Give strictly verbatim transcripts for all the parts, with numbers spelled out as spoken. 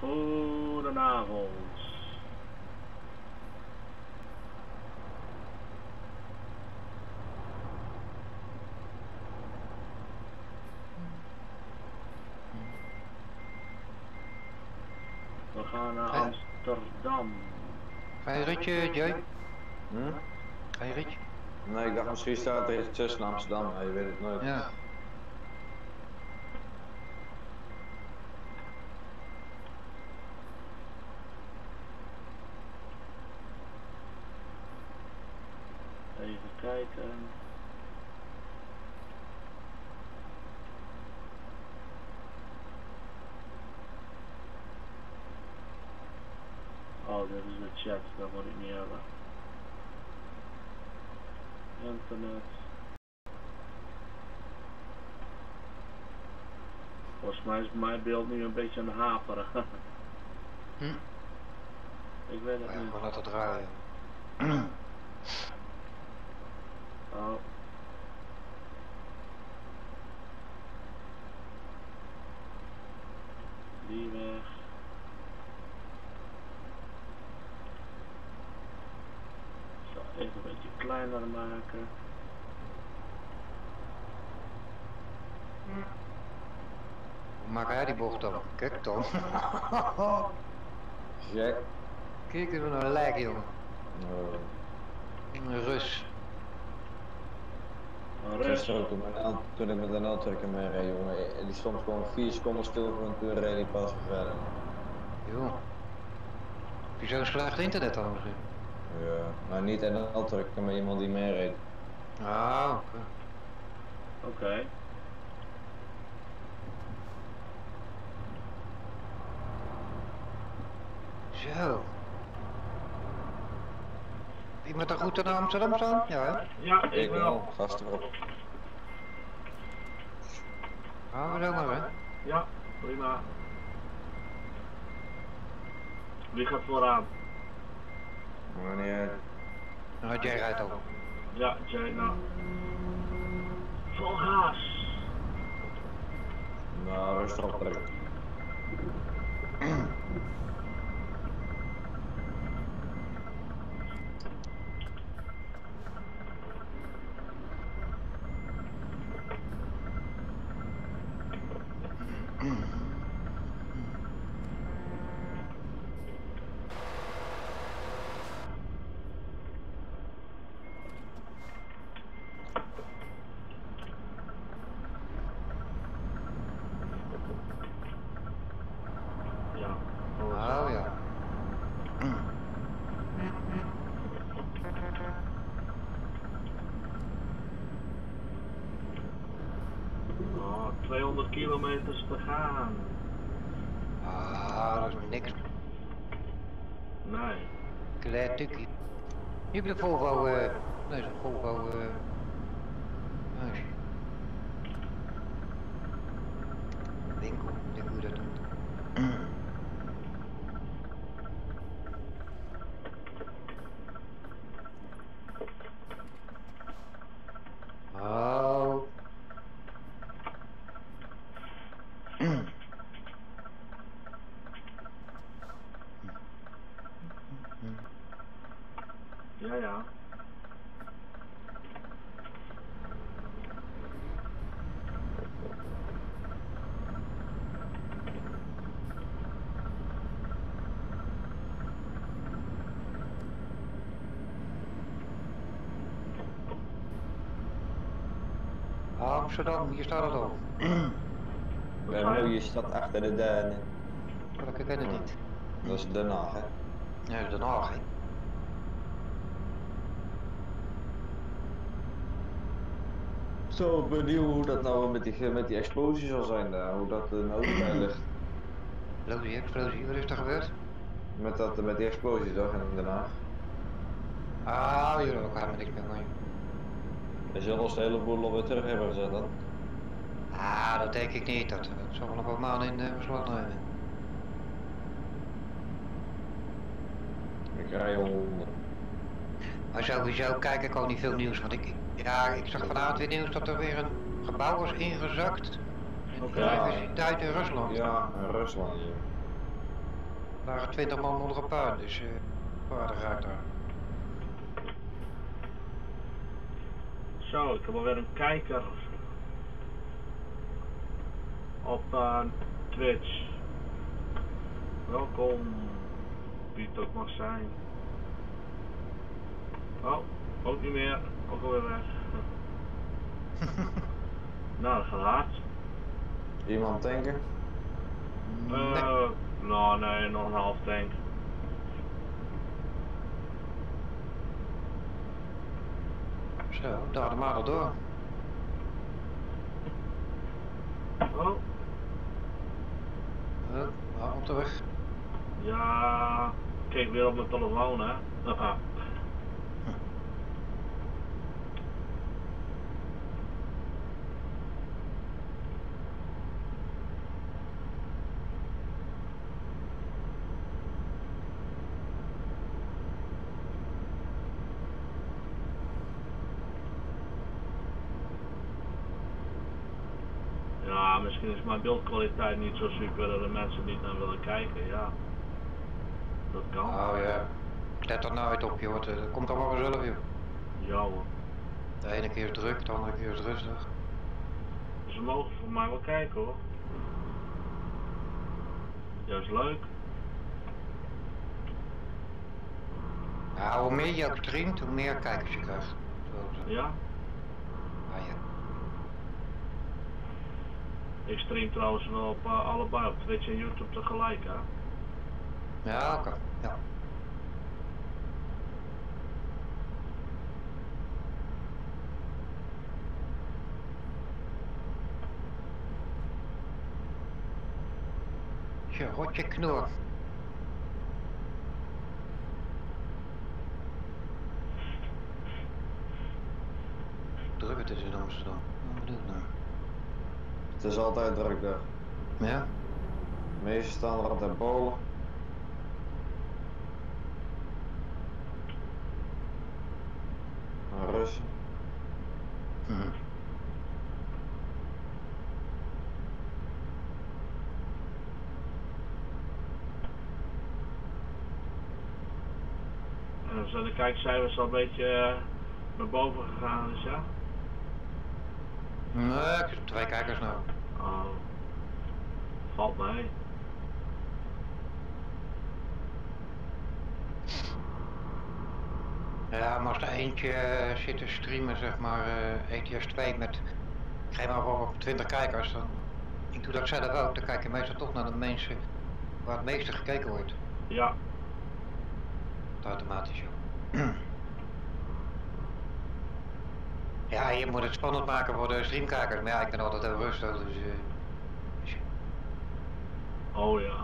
Goedenavond. We gaan naar Amsterdam. Ga je ritje, Joy? Hm? Ga je ritje? Nee, ik dacht misschien staat er iets tussen Amsterdam, maar je weet het nooit. Ja. Even kijken. Oh, dit is de chat, dat moet ik niet hebben. Internet. Volgens mij is mijn beeld nu een beetje aan de haperen. Hm? Ik weet het Ja, niet. we laten het draaien. Oh. Die weg. Ik zal even een beetje kleiner maken. Hoe maak jij die bocht dan? Kijk dan. Jack. Kijk even naar een lijk, jongen. Oh. Een Rus. Een rust. Gisteren ook toen, mijn auto- toen ik met een auto mee reed, jongen. En die stond gewoon vier seconden stil voor een toen reed die pas weer verder. Joh. Heb je zo'n slecht internet dan misschien? Ja, maar niet in een auto, maar iemand die mee reed. Ah, oké. Oké. Okay. Zo. Iemand er goed naar Amsterdam staan? Ja, hè? Ja, ik Ik wel. wel, gast erop. Gaan we zo maar, hè? Ja, prima. Wie gaat vooraan? Maar niet uit. Nou, jij rijdt al. Ja, Jay, nou. Vol gas. Nou, rustig op terug. Ja. Oh ja. Oh, tweehonderd kilometers te gaan. Ah, dat is niks. Nee. Klein tukkie. Nu heb je de Volvo, eh... nee, zo'n Volvo, eh... huisje. Winkel, ik denk hoe je dat doet. Oh. Ja, ja. Amsterdam, hier staat het al. We hebben nu je stad achter de duinen. Welke ken het niet? Dat is Den Haag, hè? Ja, dat is Den Haag, hè? Zo benieuwd hoe dat nou met die, met die explosie zal zijn daar, hoe dat er nou bij ligt. Explosie, explosie, wat is er gebeurd? Met, dat, met die explosie toch in Den Haag. Ah, jullie hebben ook helemaal niks meer van je. Je zullen ons de hele boel alweer terug hebben gezet dan? Ah, dat denk ik niet. Dat, dat zal wel nog wat maanden in uh, beslag nemen. Ik rij honderd. Maar sowieso kijk ik al niet veel nieuws, want ik, ik, ja, ik zag vanavond weer nieuws dat er weer een gebouw was ingezakt. In de Oké. universiteit in Rusland. Ja, in Rusland, ja. Er waren twintig man onder een puin, dus uh, waar eruit daar. Zo, ik heb alweer een kijker op uh, Twitch. Welkom, wie het ook mag zijn. Oh, ook niet meer, ook alweer weg. Nou, dat gaat hard. Iemand tanken? Uh, nee. Nou, nee, nog een half tank. Zo, daar de maar al door. Oh. Oh, nou, op de weg. Ja, kijk weer op mijn telefoon, hè. Haha. Ja, misschien is mijn beeldkwaliteit niet zo super dat de mensen niet naar willen kijken, ja. Dat kan. Oh ja, ik let er nooit op joh, dat komt allemaal vanzelf joh. Ja hoor. De ene keer is druk, de andere keer is rustig. Ze mogen voor mij wel kijken hoor. Juist leuk. Ja, hoe meer je ook streamt, hoe meer kijkers je krijgt. Zo, Ja? Ah, ja. Ik stream trouwens wel op uh, allebei, op Twitch en YouTube tegelijk hè. Ja, oké. Okay. Ja. Je rotje knor. Druk het is in Amsterdam. Wat bedoel ik nou? Het is altijd druk daar. Ja? De meesten staan er altijd bolen. En Russen. Hm. En dan zijn de kijkcijfers al een beetje uh, naar boven gegaan dus ja? Nee, ik heb twee kijkers nou. Oh. Valt mee. Ja, maar als er eentje uh, zit te streamen, zeg maar, uh, E T S twee met, ik geef maar op twintig kijkers, dan, ik doe dat zelf ook, dan kijk je meestal toch naar de mensen waar het meeste gekeken wordt. Ja. Automatisch, joh. Ja, je moet het spannend maken voor de streamkijkers, maar ja, ik ben altijd heel rustig, dus... Uh, dus... Oh ja.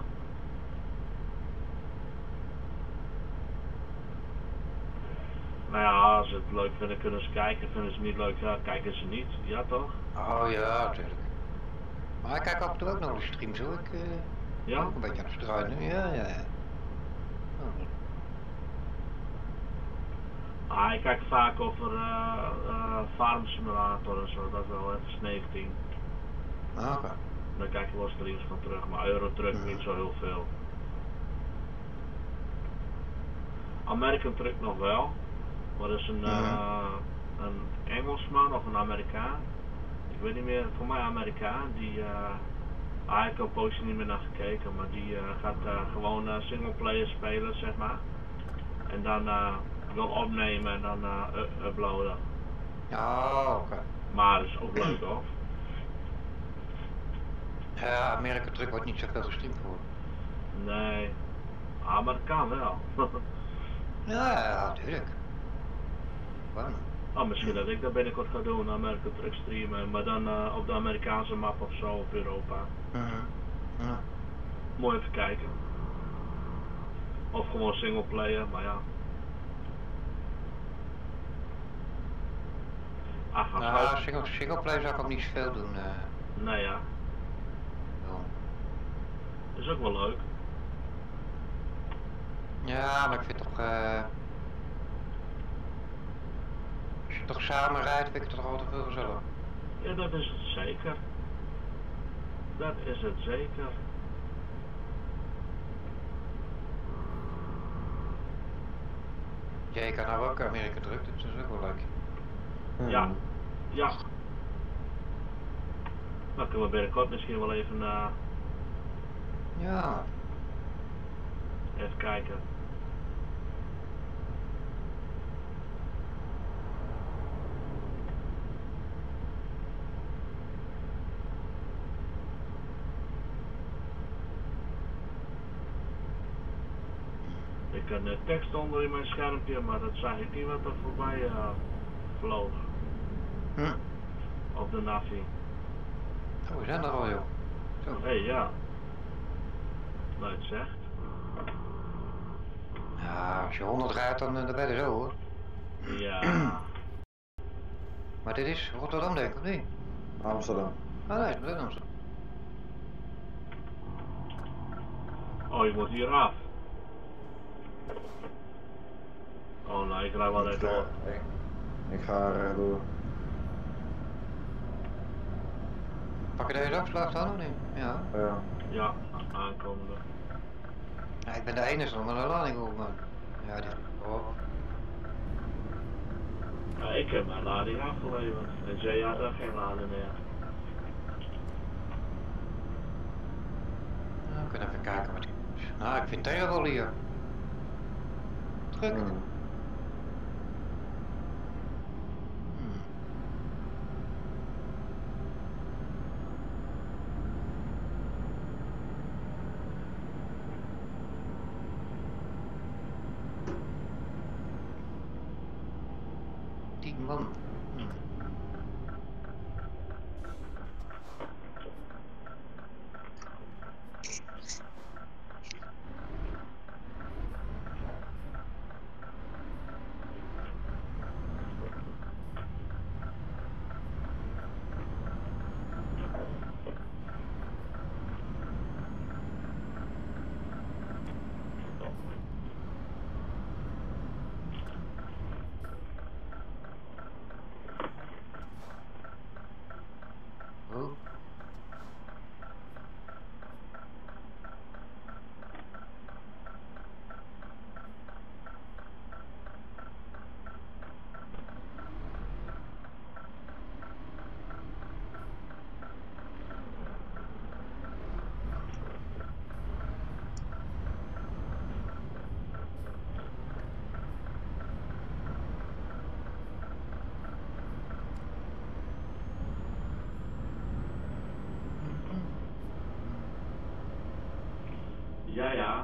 Nou ja, als ze het leuk vinden kunnen ze kijken, vinden ze het niet leuk, ja, kijken ze niet, ja toch? Oh ja, natuurlijk. Maar ik kijk af en toe ook naar de streams hoor, ik uh, ja? ook een beetje aan het struinen, ja, ja, ja. Oh. Ah, ik kijk vaak over uh, uh, Farm Simulator en zo, dat wel, F S negentien. Ah, oké. Daar kijk ik wel streams van terug, maar Eurotruck mm. niet zo heel veel. American Truck nog wel, maar dat is een, mm. uh, een Engelsman of een Amerikaan. Ik weet niet meer, voor mij Amerikaan, die, uh, ah, ik heb een poosje niet meer naar gekeken, maar die uh, gaat uh, gewoon uh, singleplayer spelen, zeg maar. En dan uh, wil opnemen en dan uh, uploaden. Oh, oké. Okay. Maar dat is ook leuk hoor. Ja, American Truck wordt niet zoveel gestreamd voor. Nee, ah, maar dat kan wel. Ja, ja, natuurlijk. Waarom? Oh, misschien dat ik dat binnenkort ga doen, American Truck streamen, maar dan uh, op de Amerikaanse map of zo, op Europa. Uh-huh. Uh-huh. Mooi even kijken. Of gewoon singleplayer, maar ja. Ah, ga nou, single, singleplayer zou ik ook niet zoveel doen. Uh. Nee ja. Oh. Is ook wel leuk. Ja, maar ik vind toch... Uh... Als je toch samen rijdt, vind ik het toch altijd veel gezellig. Ja, dat is het zeker. Dat is het zeker. jij kan nou ook Amerika druk, dus dat is ook wel leuk. Hmm. Ja. Ja. Nou kunnen we binnenkort misschien wel even, uh, Ja. even kijken. Ik had net tekst onder in mijn schermpje, maar dat zag ik niet wat er voorbij uh, vloog. Hm. Op de navi. Oh, we zijn er al, joh. Zo. Hé, hey, ja. Luid zegt. Ja, als je honderd rijdt, dan, dan ben je er zo, hoor. Ja. Maar dit is Rotterdam, denk ik, of niet? Amsterdam. Ah, nee, het is Amsterdam. Oh, je moet hier af. Oh, nou, ik rij wel Ik net ga, door. ik, ik ga er door. Pak je deze afslag dan, of niet? Ja. Ja. Ja, aankomende. Ja, ik ben de enige nog met een lading op, man. Ja, die op. Ja, ik heb mijn lading afgeleverd. En zij had er geen lading meer. Nou, we kunnen even kijken wat die is. Nou, ik vind het wel hier. Druk. Hmm. Hmm. Tien man. Hmm. Oh. Ja, ja.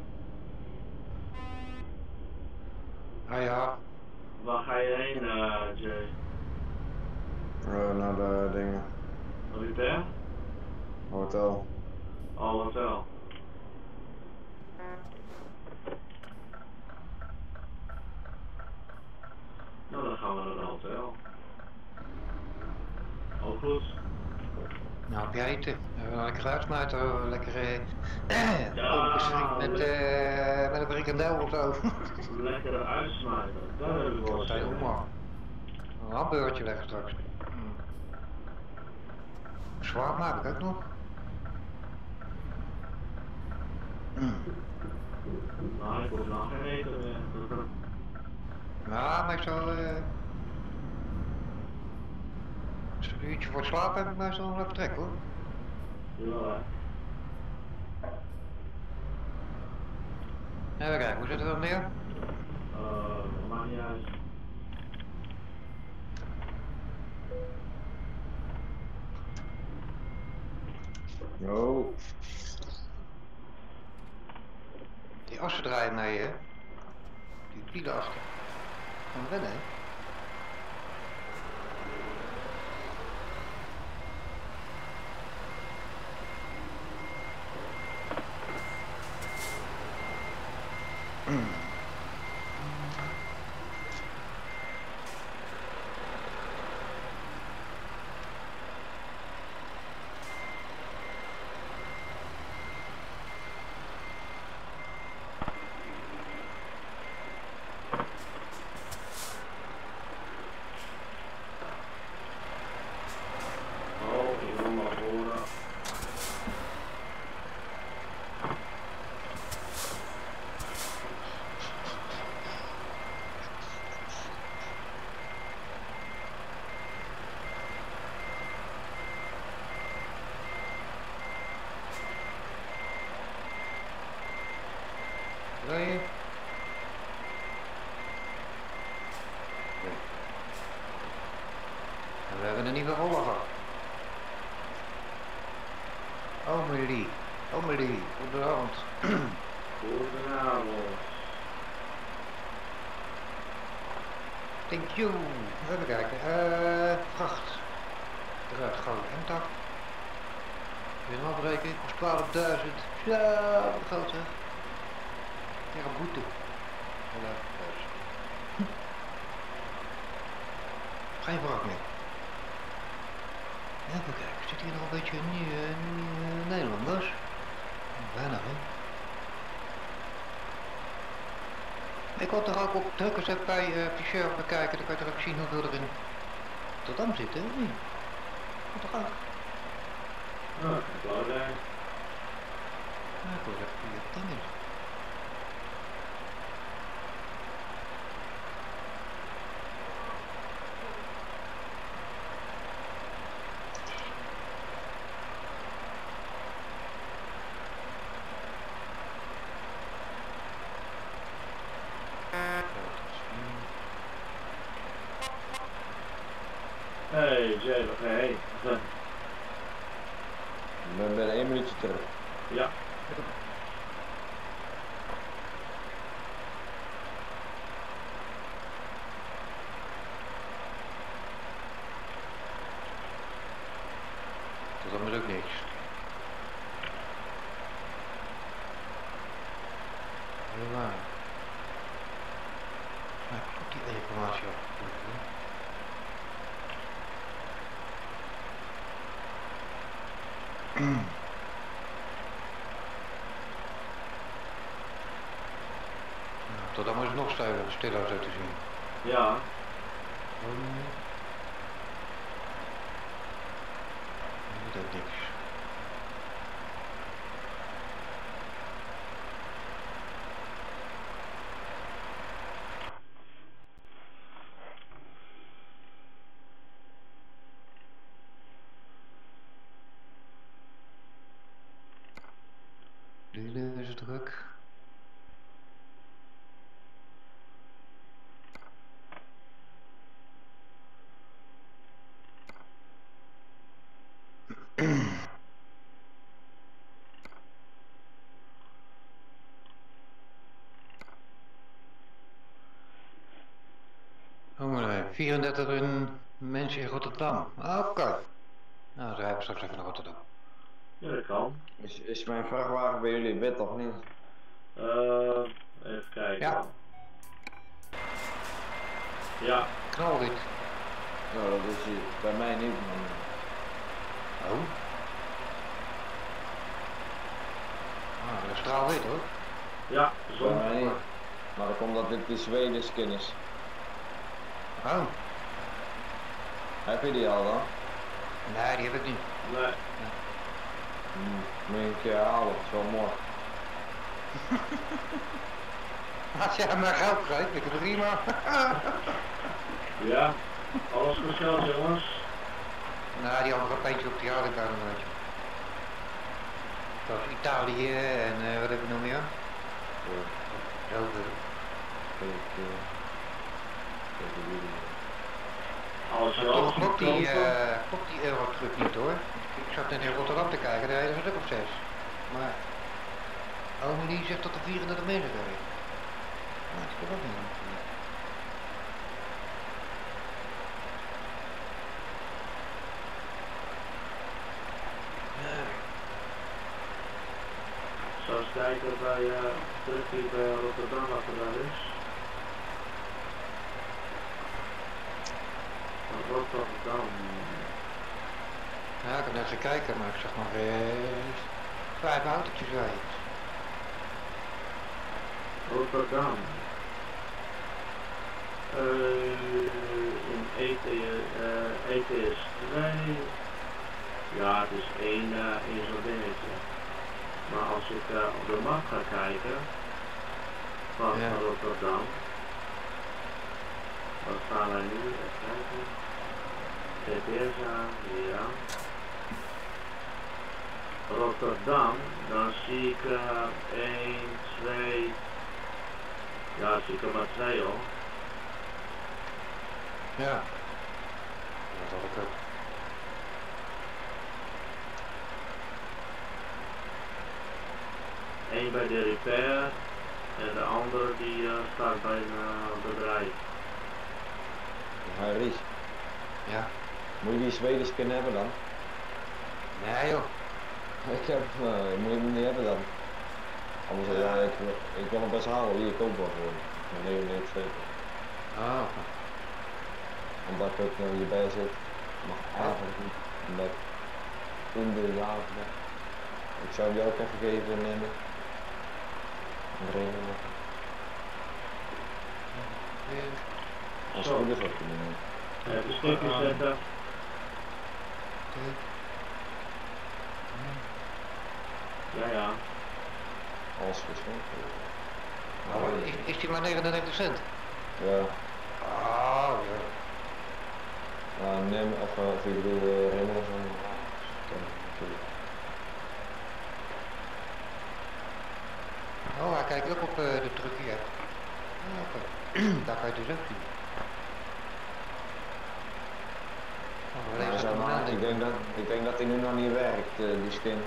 Ah ja. Waar ga je heen, uh, Jay? Uh, naar de dingen. Repair? Hotel. Oh, hotel. Nou, dan gaan we naar een hotel. Ook goed. Nou, heb jij eten? Uh, lekker uitsmijten, lekker eh, Ja, opgeschrikt met, lekker. eh met een frikandel of zo. Lekker uitsmijten. Daar heb ik wel Wat zin een in. honger. Een hamburgertje leggen straks. Hmm. Zwaar heb ik ook nog. Hmm. Nou, ik hoef nog geen eten meer. Ja, meestal uh, een uurtje voor het slapen heb ik meestal nog even trek, hoor. Ja, Even kijken, hoe zit er dan meer? uh, maakt niet uit. Yo. Die assen draaien mee, hè? Die pielenassen. Gaan we wennen, hè? Rijden. En we hebben een nieuwe roller gehad. Omelie, Omelie, goedenavond. Goedenavond. Thank you. Even kijken. Uh, vracht. Eruit gauw en tak. Weer een afrekening, kost twaalfduizend. Ja, wat groot hè. Ja, een boete. Geen vraag meer. Even kijken, zit hier nog een beetje nieuwe, nieuwe Nederlanders? Weinig hè. Ik wil toch ook op drukkers even bij uh, Fischer bekijken, dan kan je toch ook zien hoeveel er in Rotterdam zitten, of niet? Dat toch ook? Ja, belangrijk. Ja, ik wil even goede dingen. Hey Jay, wat ga je heen? Ik ben binnen één minuutje terug. Ja. Dat is ook niks. Heel waar. Nou, ik moet die informatie op. Tot dan is het nog stiller, stiller zo te zien. Ja. Um, dat is niks. Nu is het druk. Oh nee, vierendertig mensen in Rotterdam. Oké. Okay. Nou, dan rijden we straks even naar Rotterdam. Ja, dat kan. Is, is mijn vrachtwagen bij jullie wit of niet? Uh, even kijken. Ja. Ja. Knalwit. Nou, dat is hier bij mij niet. Man. Oh. Ah, dat is straalwit hoor. Ja, Bij mij zon. niet. Maar dan komt dat dit de Zweden skin is. Oh. Heb je die al dan? Nee, die heb ik niet. Nee. Hmm, moet je een keer halen, dat is wel mooi. Als jij maar geld geeft, ik het prima. Ja. Alles gescheld, jongens. Nou, die andere peentje op die had ik daar een beetje. Zoals Italië en uh, wat heb ik nog meer? Zoveel. Alles Maar toch klopt die, uh, klopt die Eurotruck niet hoor. Ik zat net in Rotterdam te kijken, daar rijden ze ook op zes. Maar Omelie zegt dat er vierendertig mensen rijden. Nou, dat klopt ook niet. Zou eens kijken bij uh, terug hier bij Rotterdam wat er daar is. Rotterdam. Ja, ik heb net gekeken, maar ik zag nog eens vijf autootjes rijden. Rotterdam. Uh, in E T, uh, E T S twee. Ja, het is één, uh, één zo'n dingetje. Maar als ik uh, op de map ga kijken van ja. Rotterdam. Wat staan wij nu? Even kijken. G P S aan, ja. Rotterdam, dan zie ik uh, één, twee, Ja, zeker maar twee hoor. Ja. Dat had ik ook. Eén bij de repair en de andere die uh, staat bij een uh, bedrijf. Ja, Ries, Ja. moet je die Zwedisch kunnen hebben dan? Nee joh. Ik heb, uh, moet je hem niet hebben dan. Anders ja, ik, ik wil hem best halen, hier koopbaar voor. Nee, nee, ik zeker. Oh, oké. Omdat ik ook nog hierbij zit, mag eigenlijk niet. Omdat ik in de jaren ben. Ik zou die ook even geven en nemen. Brengen. Als het goed is wat kunnen doen. Even stukjes zetten. Ja, ja. Als geschenk. Oh, is, is die maar negenennegentig cent? Ja. Oh, ja. Nou, neem even, of ik bedoel, uh, helemaal zo. Oh, hij kijkt ook op uh, de truck hier. Oh, oké. Okay. Daar kan je dus ook zien. Oh, Nou, zo maar, ik, denk dat, ik denk dat hij nu nog niet werkt, uh, die skin.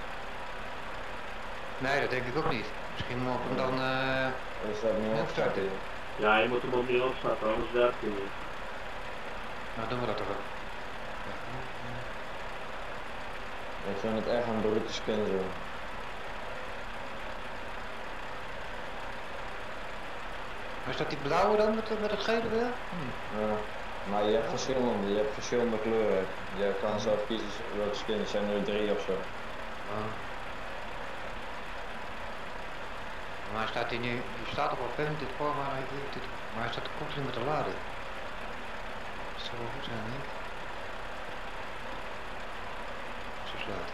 Nee, dat denk ik ook niet. Misschien moet ik hem dan uh, Is dat niet opstarten? Ja, je moet hem opnieuw opstarten, anders werkt hij niet. Nou, doen we dat toch ook. Ik vind het echt een brute skin zo. Is dat die blauwe dan met, met het gele weer? Hm. Ja, maar je hebt verschillende, je hebt verschillende kleuren. Je kan zelf kiezen welke skins, er zijn er drie of zo. Oh. Maar staat hij nu, die staat op een punt, dit voor, maar hij weet het. Maar hij staat continu met de laden. Dat zou wel goed zijn, denk ik. Zo slaat.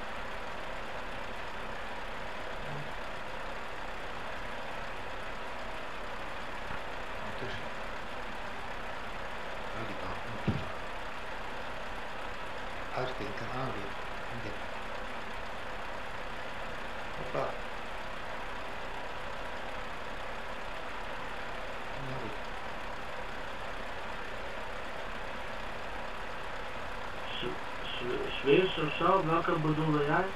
Ondertussen. Oh, die bal. Uitkijken, aanbieden. Hoppa. Zweeds of zo, welke bedoelde jij?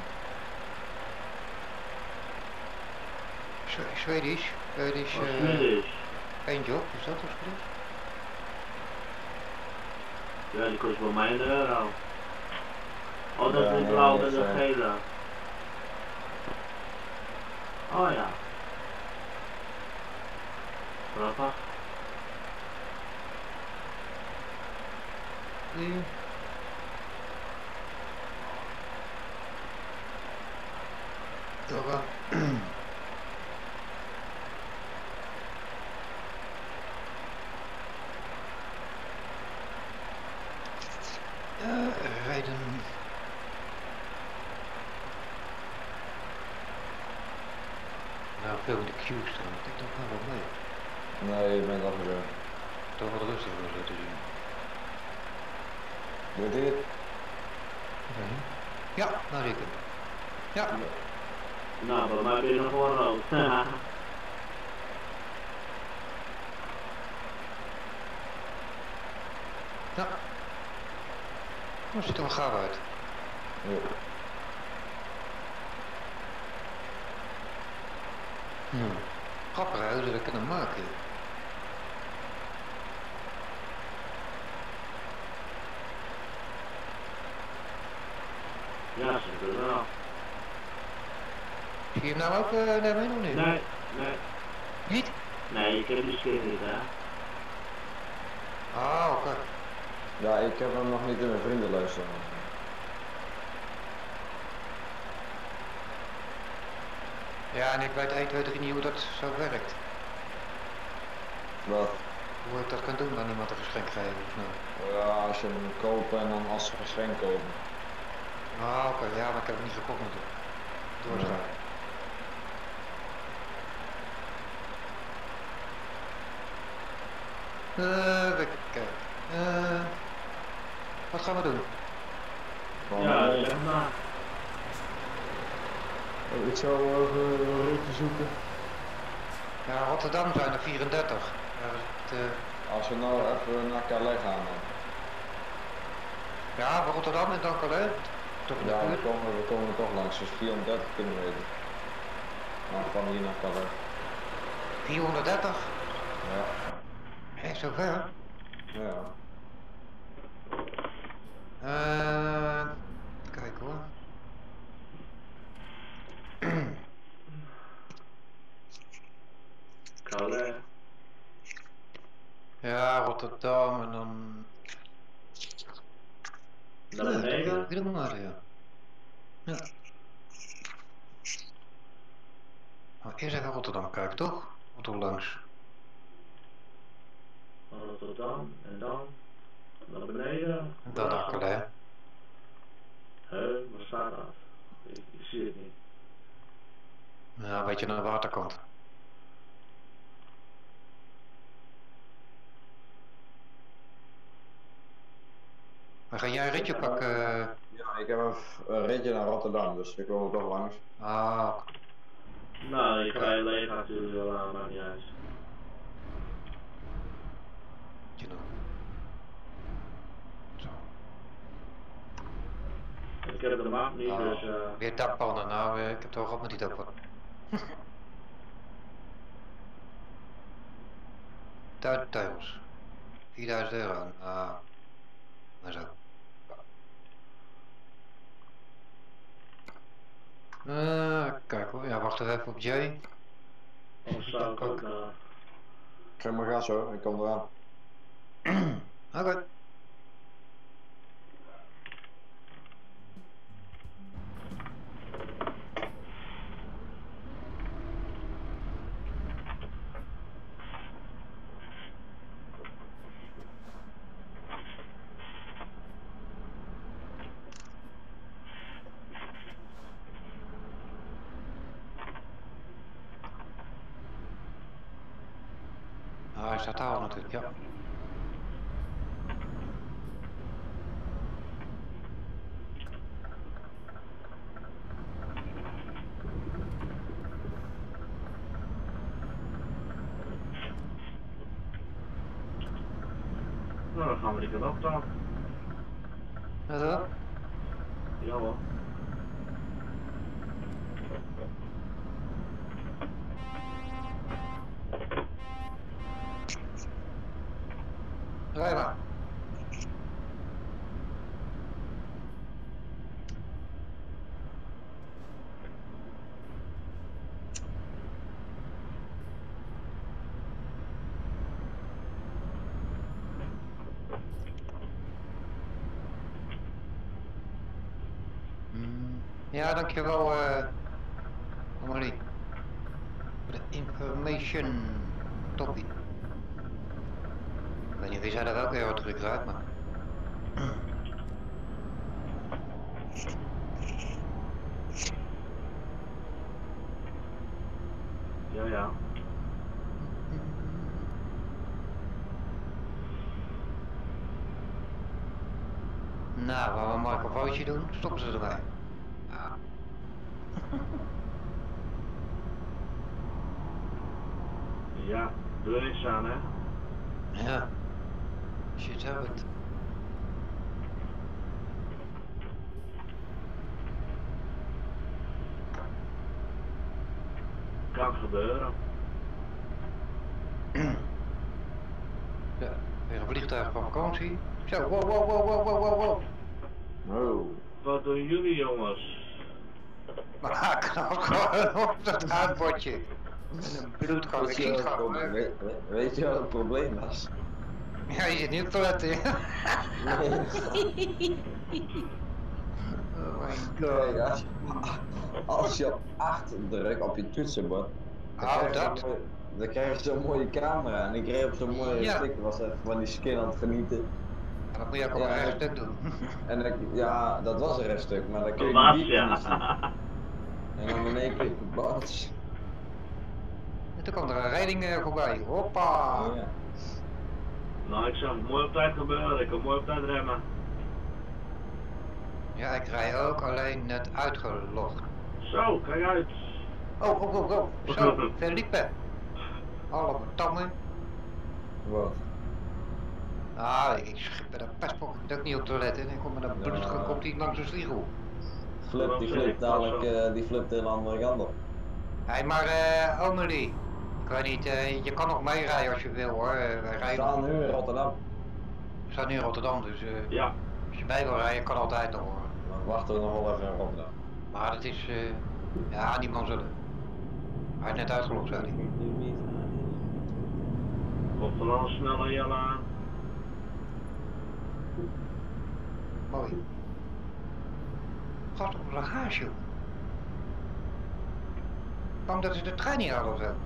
Zwedisch, Zwedisch, oh, uh, Zwedisch. Paintjob, is dat of goed? Ja, die kost bij mij een euro. Oh, dat ja, is die nee, blauw nee, en de zo. gele. Oh ja. Grappig. Nee. Toch uh, rijden. Nou, veel in de queue staan, ik denk toch wel wat mee. Nee, je bent afgelopen. Toch wat rustiger zo te zien. Doe dit? Okay. Ja, nou zeker. Ja. Nou, bij mij ben je nog gewoon rood. Ja. Dat ziet er wel gaaf uit. Ja. Hmm. Grappig hoe ze dat kunnen maken. Ja, zeker wel. Zie je hem nou ook uh, daarmee of niet? Nee, nee. Niet? Nee, ik heb die skin niet, hè. Ah, oké. Okay. Ja, ik heb hem nog niet in mijn vriendenlijst staan. Ja, en ik weet, ik weet ook niet hoe dat zo werkt. Wat? Hoe ik dat kan doen aan iemand een geschenk geven of nou? Ja, als je hem koopt en dan als geschenk kopen. Ah, oké, okay. Ja, maar ik heb het niet gekocht natuurlijk. Doorschrijven. Uh, we kijken. Uh, wat gaan we doen? Ja, zeg maar. Ik zou even een ritje zoeken. Ja, Rotterdam zijn er vierendertig. Ja, het, uh... Als we nou even naar Calais gaan dan. Ja, bij Rotterdam en dan Calais. Toch in de Ja, we buurt. komen, we komen toch langs, dus vierhonderddertig kilometer. Nou, van hier naar Calais. vierhonderddertig? Ja. Hé, zo ver? Ja. Uh, kijk hoor. Calais. Ja, Rotterdam en dan... Naar beneden? Kilometer, ja. Ja. Maar eerst even Rotterdam kijken, toch? Of toch langs? Rotterdam en dan naar beneden. En dan naar Calais. Hé, waar staat dat? Ik, ik zie het niet. Ja, een beetje naar de waterkant. Maar ga jij een ritje pakken? Ja, ik heb een, een ritje naar Rotterdam, dus we komen toch langs. Ah. Nou, ik ga je leeg natuurlijk wel aan, maar niet uit. Zo. Ik heb de map niet, Oh, dus... Uh... weer dakpannen, nou, ik heb het toch op met die dakpannen. Tuinteugels. vierduizend euro. Ah. Maar zo. Uh, kijk hoor, ja, wacht even op Jay. Of zou ik ook naar... Geef maar gas hoor, ik kom eraan. Oké. Okay. Ah, hij staat daar natuurlijk, ja. Nou, dan gaan we die kant op dan. Ja, zo? Ja hoor. Rij maar. Ja, dankjewel, uh, Amalie. Voor de information. Toppie. Ik weet niet wie zei dat ook heel wat druk raakt, maar... Ja, ja. Nou, waar we maar een foutje doen, stoppen ze erbij. Ja. Ja, doe er niks aan, hè? Ja. Shit happens. Kan gebeuren. Ja, weer een vliegtuig van vakantie. Zo, wow, wow, wow, wow, wow, wow, wow. Oh. Wat doen jullie jongens? Maar knap gewoon op dat uitbordje. Met een bloedgang, ik zie het gewoon. We, we, weet je wat het probleem was? Ja, je zit niet op toiletten. Nee. Oh my Kijk, god. als, je, als je op acht drukt op je toetsenbord, dan Oh, krijg je dat? zo'n mooie- dan krijg je zo'n mooie camera en ik reed op zo'n mooie Ja. stick, was even van die skin aan het genieten. Ja, dat moet je ook op een Ja. rechtstuk doen. En dan, ja, dat was een reststuk, maar dan kun je Was, die ja. niet zien. En dan in één keer, bats. En toen kwam er een rijding uh, voorbij. Hoppa! Ja. Nou, ik zag het mooi op tijd gebeuren. Ik kan mooi op tijd remmen. Ja, ik rij ook, alleen net uitgelogd. Zo, kijk uit. Oh, oh, oh, oh. Zo, Felipe. Alle tammen. Wat? Ah, ik schip bij dat pestpok, ik ook niet op te letten. En dan komt met dat bloedige, Ja. komt hij langs de sliegel. Flip, die flipt dadelijk, uh, die flipt in de andere kant op. Hé, hey, maar eh, Omelie. Ik weet niet, uh, je kan nog meerijden als je wil hoor. Uh, wij We rijden staan nu in Rotterdam. We staan nu in Rotterdam, dus uh, Ja. als je mee wil rijden, kan altijd nog hoor. Dan wachten we nog wel even in Rotterdam. Maar dat is, uh, ja, niemand zullen. Hij is net uitgelogd, zei hij. Komt er dan een snelle Jelle aan? Mooi. Gast op zijn haas, joh. Bang dat ze de trein niet hadden of zo.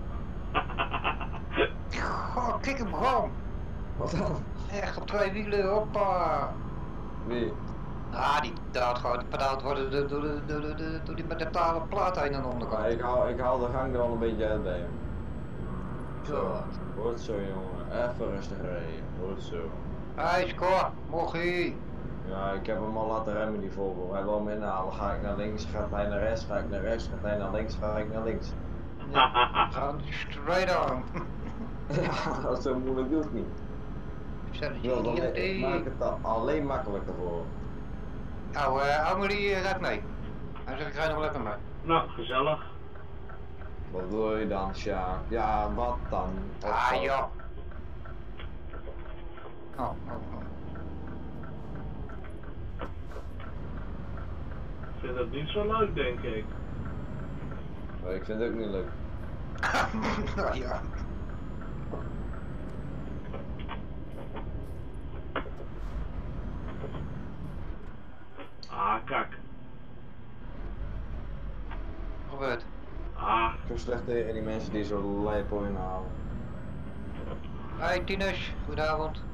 Goh, kijk hem gewoon. Wat dan? Echt op twee wielen, hoppa. Wie? Ah, die daad gewoon gepedaald worden door, door, door, door, door, door, door die metalen plaat heen aan de onderkant. Maar ik haal, ik haal de gang er wel een beetje uit bij hem. Zo. Hoort zo jongen, even rustig rijden, hoort zo. Hé, score, mochie. Ja, ik heb hem al laten remmen die Volvo. Hij wil me inhalen, ga ik naar links, gaat hij naar rechts, ga ik naar rechts, gaat hij naar links, ga ik naar links. Ja, gaan straight on. Ja, dat is zo moeilijk doe ik niet. Stel Ik, je wil dan, niet ik maak het dan alleen makkelijker voor hem. Nou, uh, Amelie uh, rijdt mee. Hij zegt, ik rij nog lekker mee. Nou, gezellig. Wat wil je dan, Sjaak? Ja, wat dan? Wat Ah, dan? joh. Oh, oh, oh. Ik vind het niet zo leuk, denk ik. Maar ik vind het ook niet leuk. Nou ja. Ah, kak. Gebeurd. Ah, Zo slecht tegen die mensen die zo lijpo inhalen. Hey tieners, goedenavond.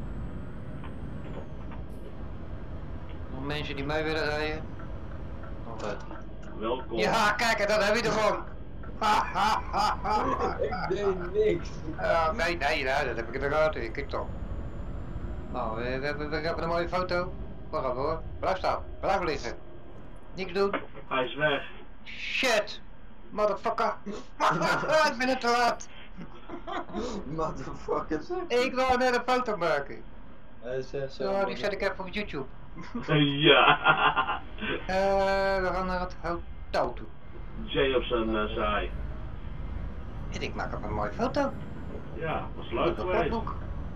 Nog mensen die mee willen rijden? Nog wat? welkom. Ja, kijk, dat heb je ervan. Ha, ha, ha, ha. Ik deed niks. Uh, nee, nee, nee, dat heb ik eruit. Kijk toch. Nou, we, we, we, we hebben een mooie foto. Wacht even hoor. Blijf staan. Blijf liggen. Niks doen. Hij is weg. Shit. Motherfucker. Ik ben het te laat. Motherfucker zeg. Ik wil net een foto maken. Hij zegt zo. Zo, die zet ik even op YouTube. Ja. Eh, we gaan naar het hotel toe. Jay op zijn uh, zaai. En ik maak even een mooie foto. Ja, was leuk Op het geweest. potboek.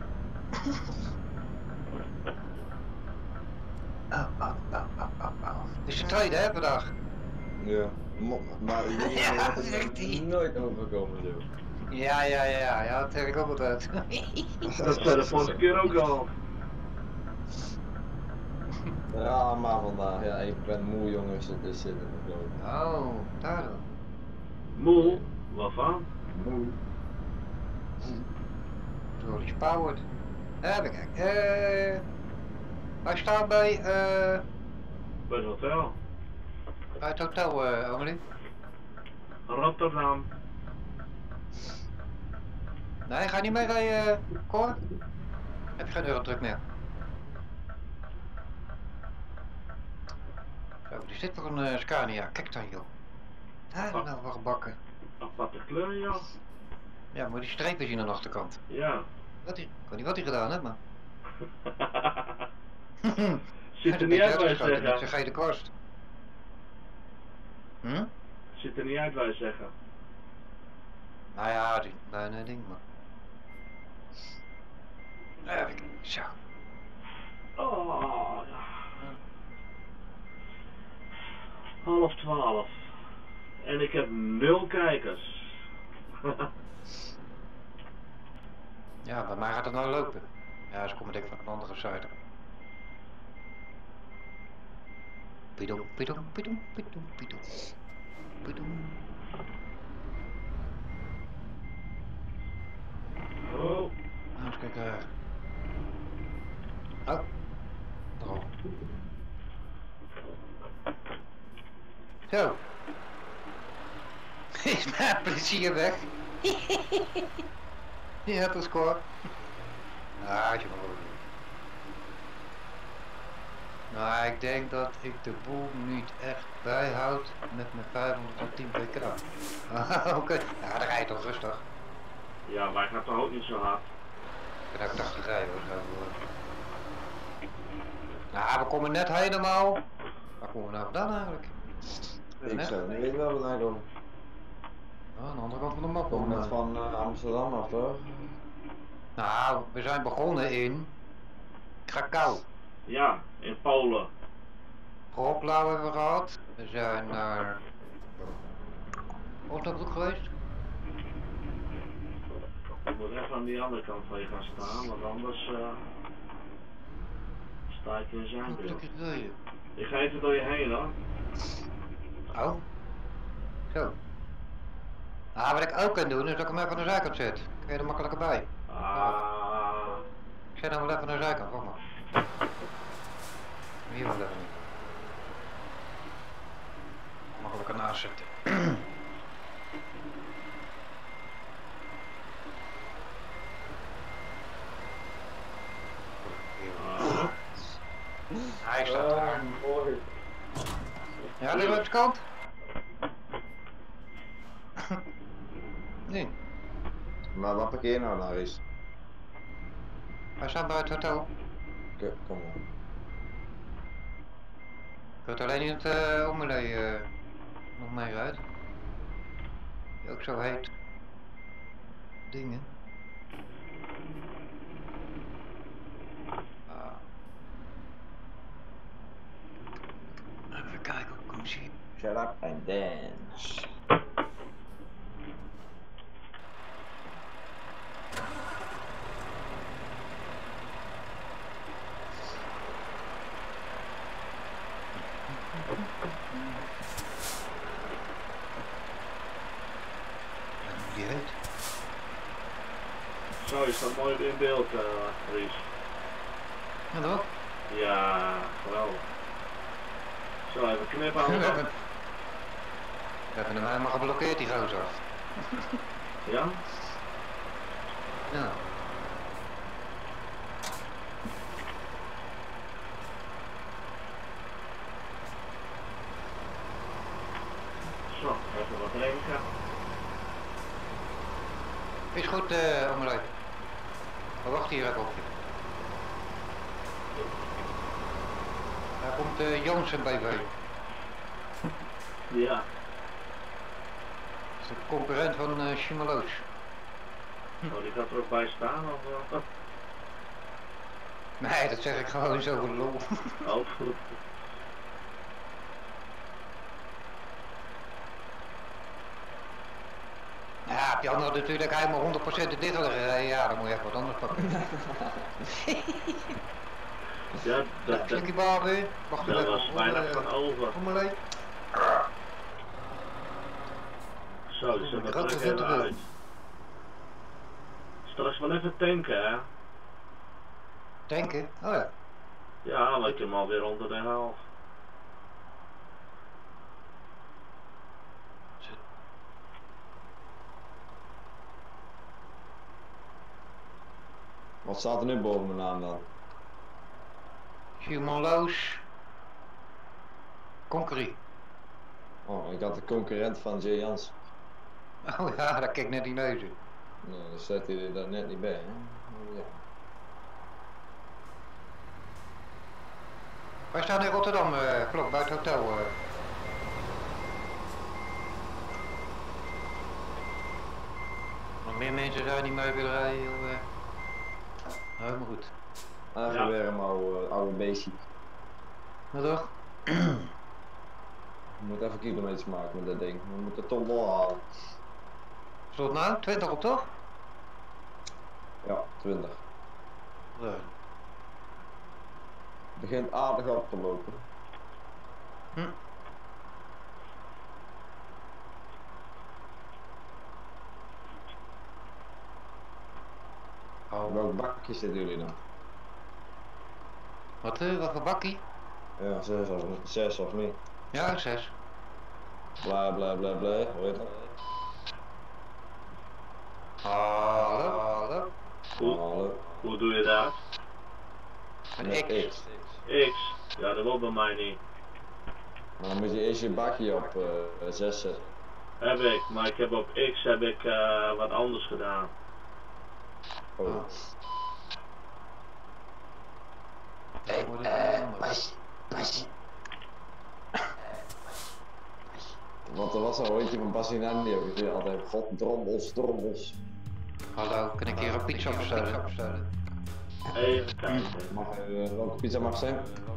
Oh, oh, oh, oh, oh, oh. Dit is de tweede hè, vandaag. Ja. Mo- Maar ik denk Ja, dat zegt het hij. nooit overkomen zo. Ja, ja, ja, ja, dat zeg ik ook altijd. Dat zei de vorige keer ook al. Ja, maar vandaag, ja, ik ben moe jongens, dus zit in de kloot. Oh, daar dan. Moe? Waarvan? Moe. Zo, die spaarwoord. Even kijken. Eh, wij staan bij, eh, Bij het hotel. bij het hotel, eh, Amelie. Rotterdam. Nee, ga je niet mee rijden, uh, Cor? Heb je geen eurotruck meer? Zo, die zit voor een uh, Scania. Kijk dan, joh. Daar nou wat gebakken. Aparte kleur, joh. Ja, maar die strepen zien aan de achterkant. Ja. Wat hij, ik weet niet wat hij gedaan heeft, maar. Zit er niet uit, wij Met zijn zeggen. gele korst. Hm? Zit er niet uit, wij zeggen. Nou ja, die bijna ding, maar. Even kijken. Zo. Oh, ja. Half twaalf. En ik heb nul kijkers. Ja, bij mij gaat het nou lopen. Ja, ze komen denk ik van een andere site. Pidom, pidom, pidom, pidom, pidom. Pidom. Oh. Nou, eens kijken. Oh. Erop. Zo. Is mijn plezier weg? Je hebt een score. Ah, je mag ook. Nou, ik denk dat ik de boel niet echt bijhoud met mijn vijfhonderdtien pk. Ah, oké. Ja, dan ga je toch rustig. Ja, wij gaan toch ook niet zo hard. Ik heb tachtig rijden hoor. Zo. Nou, we komen net helemaal. Waar komen we nou vandaan eigenlijk? Ik Net? zou niet weten waar we naar komen. Oh, aan de andere kant van de map. We komen net om, eh. van uh, Amsterdam af, toch? Nou, we zijn begonnen in Krakau. Ja, in Polen. Wroclaw hebben we gehad. We zijn naar Osnabrück geweest. Ik moet even aan die andere kant van je gaan staan, want anders uh, sta ik in zijn Een beeld. stukje wil je. Ik ga even door je heen hoor. Oh. Zo. Nou, wat ik ook kan doen is dat ik hem even aan de zijkant zet. Kun je er makkelijker bij. Ah, Ik zet hem wel even aan de zijkant, wacht maar. Hier wel even niet. Makkelijker naast zetten. ah. Hij staat daar. Mooi. Ja, liggen we op de kant? Nee. Maar wat parkeer nou nou eens? Wij staan bij het hotel. Oké, kom maar. Ik weet alleen niet dat uh, Omelé uh, nog mee rijdt. Die ook zo heet. Dingen. Ah. Even kijken of ik hem zie. Shut up and dance. Die heet. Zo, is dat mooi in beeld, uh, Ries. Ja, toch? Ja, geweldig. Zo, even knippen aan We de hebben, we hebben hem helemaal geblokkeerd, die gozer. Ja? Ja. Zo, even wat drinken. Is goed, uh, Omelé. We wachten hier even op je. Daar komt uh, Janssen B V. Ja. Dat is de concurrent van uh, Shimaloos. Oh, die gaat er ook bij staan of wat? Nee, dat zeg ik gewoon zo voor de lol. Oh, goed. Ja, heb je had natuurlijk helemaal honderd procent in dit hadden gereden, ja, dan moet je even wat anders pakken. Ja, Ja, dat, dat, stukje bar weer. Wacht dat even. was weinig van over. Omelé. Zo, dus dat Dat trek is even het wel. uit. Straks wel even tanken, hè? Denken? Oh ja. Ja, dan lijkt hem alweer onder de helft. Wat staat er nu boven mijn naam dan? Shimaloos. Concurrie. Oh, ik had de concurrent van J. Jans. Oh ja, daar kijk net die neuzen. Nee, dan zet hij er daar net niet bij, hè? Ja. Wij staan in Rotterdam, uh, klopt, bij het hotel. Uh. Nog meer mensen zijn niet mee willen rijden, joh. Uh. Nou, helemaal goed. Even Ja. weer een oude, oude beestje. Nou toch? Je moet even kilometers maken met dat ding. We moeten toch wel halen. Slot nou? twintig op toch? Ja, twintig. Ja. Het begint aardig op te lopen. Hm. Oh. Welk bakje zitten jullie nou? Wat, uh, wat voor bakkie? Ja, zes of, zes of niet. Ja, zes. Bla bla bla bla, hoe heet dat? Hallo? Hallo? Hoe, Hallo. hoe doe je dat? Een Met X. X. X. Ja, dat wil bij mij niet. Maar dan moet je eerst je bakje op uh, zes zetten. Heb ik, maar ik heb op X heb ik uh, wat anders gedaan. Oh. Hey, uh, pas, pas. Want er was al ooit van Bassinaan die ook altijd god drommels, drommels. Hallo, kan ik hier een pizza bestellen? Even kijken. Mag, uh, welke pizza mag zijn?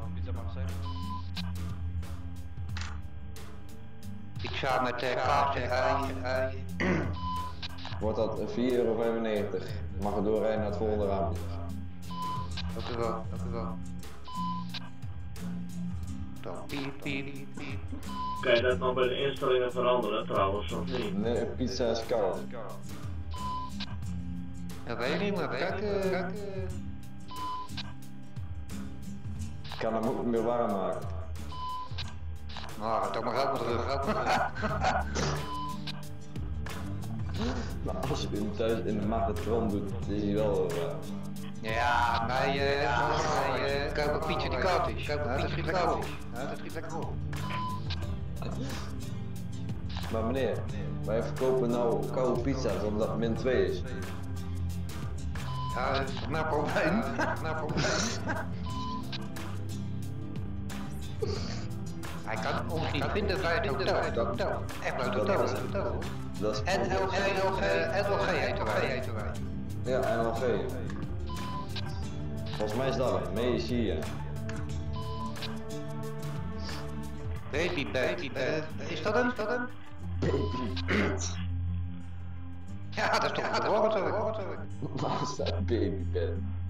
Pizza met uh, kaas en ei. Wordt dat vier euro vijfennegentig. Mag er doorrijden naar het volgende raampje. Dank u wel, dank u wel. Dan piep, piep, piep. Kan je dat nog bij de instellingen veranderen trouwens, of niet? Nee, pizza is koud. Ja, weet ik niet, maar kijk, uh, kijk uh. Ik kan hem ook niet meer warm maken. Nou, toch maar ook maar terug, ook maar terug. Maar als je hem thuis in de magnetron doet, is hij wel uh, ja, nee, uh, ja, nee, uh, koop een pizza die koud is. Koop een pizza die koud is. Ja, dat schiet lekker op. Maar meneer, wij verkopen nou koude pizza's omdat het min twee is. Ja, dat is mijn probleem. Mijn probleem. Hij kan ons niet vinden bij het hotel. Het hotel. Echt bij het hotel. Het hotel. Dat is En L G, L G, L G heten wij. Ja, en L G. Volgens mij is dat het, Meesia. Baby bed. Uh, is dat hem? Is dat hem? Baby bed. Ja, dat is toch het woord ook. Waar staat baby bed?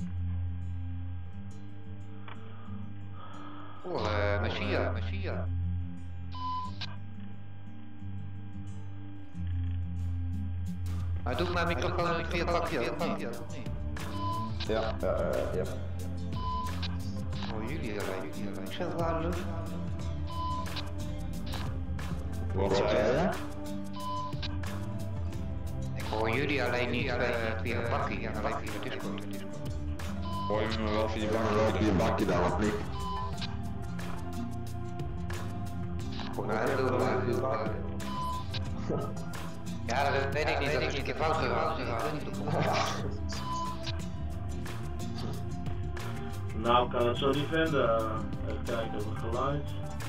Oh, uh, Messia, Messia. Maar doe mijn microfoon niet via het bakje, of niet? Ja, ja, uh, ja. Oh, jullie alleen, jullie alleen. Ik zeg waar lucht. Wat zei je? Ik hoor jullie alleen niet uh, via het bakje, ja, alleen via de Discord. Hoor je me wel via je bakje, wel via je bakje dan, of niet? Gewoon een hele leuke bakje. Ja, dat weet ik niet, dat is een keer fout gegaan. Ik weet niet hoe het Nou, kan het zo niet vinden. Even kijken op het geluid.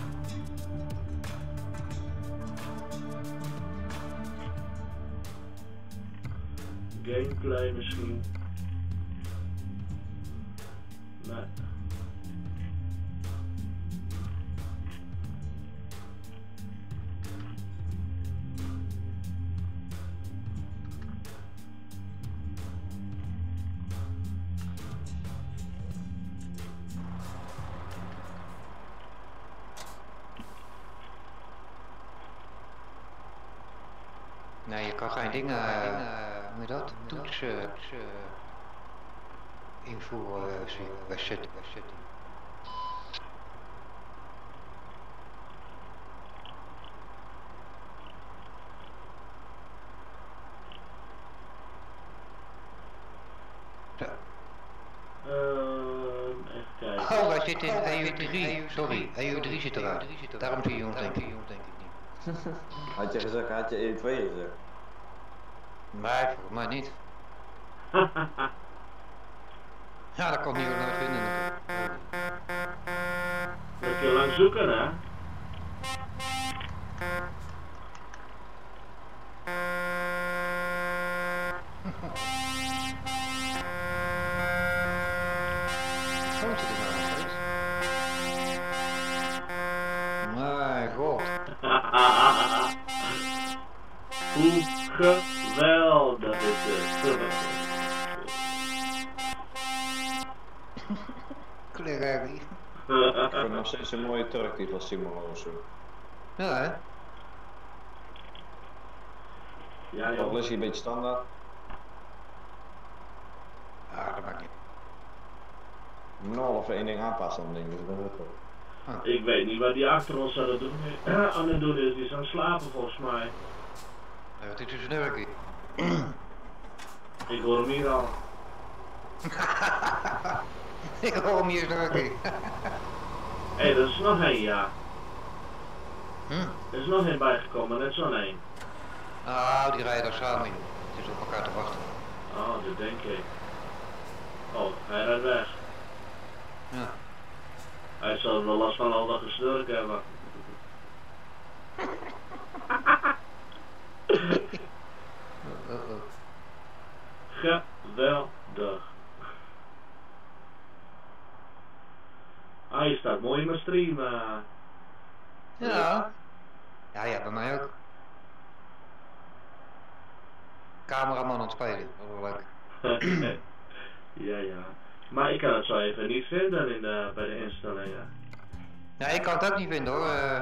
Gameplay misschien. Nee. Nee, je kan geen dingen, hoe moet je dat, toetsen invoeren bij setting. Ja. Uh, even kijken. Oh, wij zitten in E U drie, sorry, E U drie zit eruit. Daarom zie je ons denk ik niet. Had je gezegd, had je E U twee gezegd? Nee, volgens mij niet. Ja, dat kon ik niet nooit vinden natuurlijk. Dat kun je lang zoeken, hè? Komt het er nou nog steeds? Mijn god. Hoe geweldig is dit? Klerrie. Ik vind nog steeds een mooie Turk die van Simon Rosso. Ja, hè? Ja, Dat joh. is hier een beetje standaard. Ja, dat maakt niet. Je moet nog wel even één ding aanpassen dan ding, dus dat is het wel. Ah. Ik weet niet wat die achter ons aan het doen, aan het doen is. Die is aan het slapen volgens mij. Ja, wat is dus nerkie? Ik hoor hem hier al. Ik hoor hem hier nerkie. Hé, hey, er is nog één, ja. Hm? Er is nog één bijgekomen, net zo'n één. Nou, die rijden daar samen in. Het is op elkaar te wachten. Oh, dat denk ik. Oh, hij rijdt weg. Ja. Hij zal wel last van al dat gesnurk hebben. Oh, oh, oh. Geweldig. Ah, je staat mooi in mijn stream. Uh. Ja. Ja, ja, bij mij ook. Cameraman aan het spelen, dat is wel leuk. Ja, ja. Maar ik kan het zo even niet vinden in de, bij de instellingen. Ja, ik kan het ook niet vinden hoor. Uh,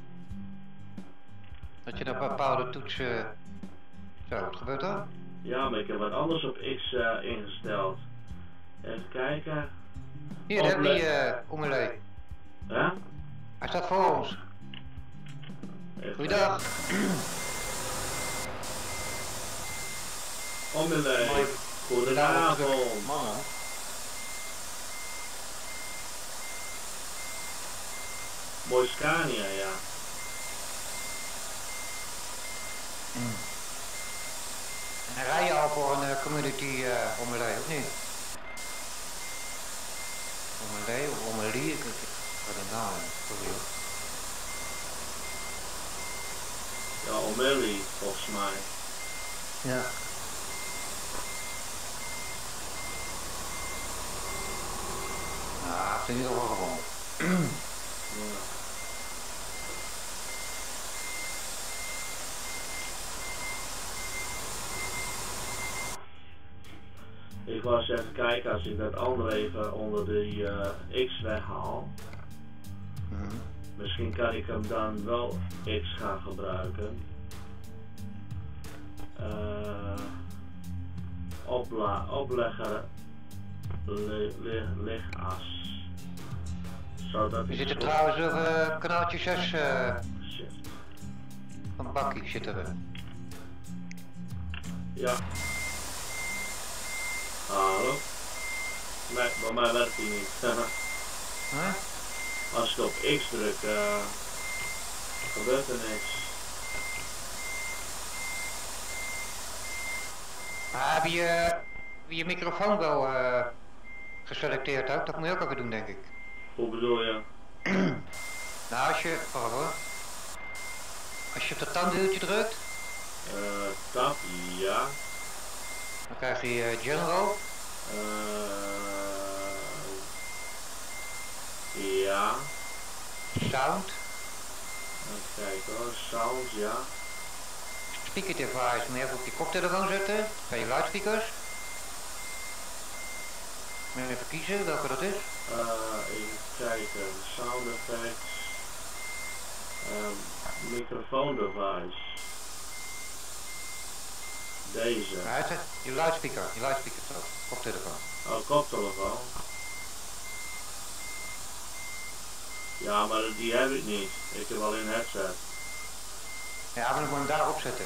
dat je een bepaalde toets... Uh... Zo, wat gebeurt er? Ja, maar ik heb wat anders op X uh, ingesteld. Even kijken. Hier, daar heb je die uh, Omelee. Ja? Hij staat voor ons. Even Goeiedag. Omelee. Goedenavond. Mannen. Mooi Scania, ja. Mm. En rij je al voor een uh, community uh, Omelee, of niet? Omelee of Omelie? Ik heb de naam, sorry hoor. Ja, Omelie, volgens mij. Ja. Nou, het is in ieder geval gewonnen. Ja. Ik was even kijken als ik dat andere even onder de uh, X weghaal. Mm-hmm. Misschien kan ik hem dan wel X gaan gebruiken. Uh, opla oplegger li li lichtas. Zodat We ik zitten zo trouwens op uh, kanaaltje zes uh, Shit. van Bakkie zitten we. Ja. Hallo? Nee, bij mij werkt hij niet. Huh? Als ik op X druk, uh, gebeurt er niks. Maar heb je heb je, je microfoon wel uh, geselecteerd ook? Dat moet je ook even doen, denk ik. Hoe bedoel je? Nou, als je, wacht hoor. Als je op dat tandwieltje drukt, Uh, tab, ja. dan krijg je uh, General. Uh, ja. Sound. Even kijken hoor, sounds, ja. Speaker device, moet je even op die koptelefoon zetten. Bij je luidsprekers. Moet je even kiezen welke dat is. Uh, even kijken, sound effects. Um, microfoon device. Deze. Ja, het is je luidspreker, je luidspreker zo. Koptelefoon. Oh, koptelefoon. Ja, maar die heb ik niet. Ik heb alleen een headset. Ja, maar dan moet je hem daarop zetten.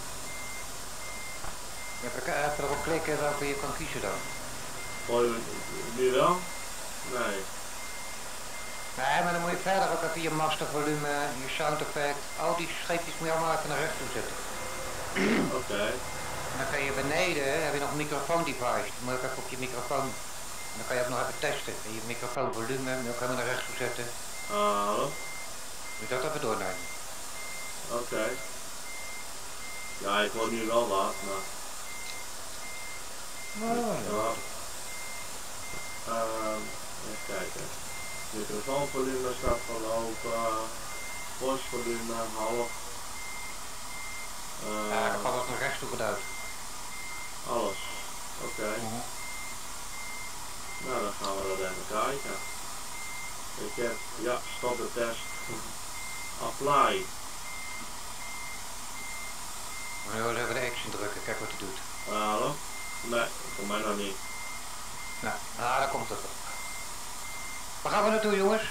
Even, even erop klikken welke je kan kiezen dan. Hoor je nu wel? Nee. Nee, maar dan moet je verder ook even je mastervolume, je sound effect, al die scheepjes moet je allemaal even naar rechts toe zetten. Oké. Okay. En dan kan je beneden, heb je nog een microfoon device, dan moet je ook even op je microfoon, en dan kan je ook nog even testen. En je microfoonvolume moet je ook helemaal naar rechts toe zetten. Hallo? Moet je dat even doornemen. Oké. Okay. Ja, ik hoor nu wel wat, maar... Oh, ja. Uh, even kijken. Microfoonvolume staat van open. Borstvolume half. Uh, ja, ik heb alles naar rechts toe geduwd. Alles. Oké. Okay. Uh-huh. Nou, dan gaan we dat even kijken. Ik heb, ja, stop de test. Apply. Maar nu eens even de X indrukken, kijk wat hij doet. Hallo? Nee, voor mij nog niet. Nou, ah, daar komt het wel. Waar gaan we naartoe, jongens?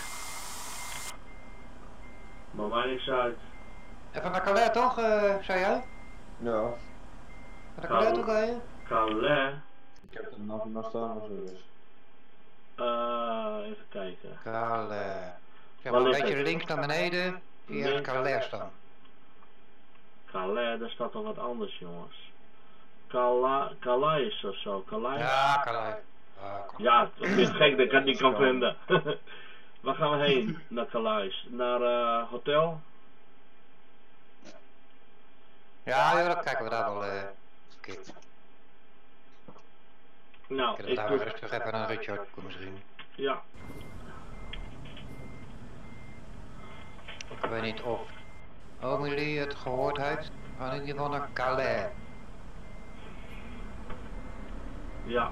Maar mij niks uit. Even naar Calais, toch? Uh, zei jij? Ja. Naar Calais toe ga je? Calais? Ik heb er nog nog staan of zo dus. Uh, even kijken. Calais. Zeg maar een beetje het? links naar beneden. Hier nee. Calais staan. Calais, daar staat nog wat anders, jongens. Cala Calais of zo, Calais? Ja, Calais. Ah, kom. Ja, het is gek dat ik het niet kan vinden. Waar gaan we heen? Naar Calais. Naar uh, hotel? Ja, ja, dan kijken we daar wel. Uh, Oké. Nou, Kunnen we ik daar doe... wel rustig even een ritje uitkomen misschien. Ja. Ik weet niet of Omelie het gehoord heeft. Maar in ieder geval naar Calais. Ja.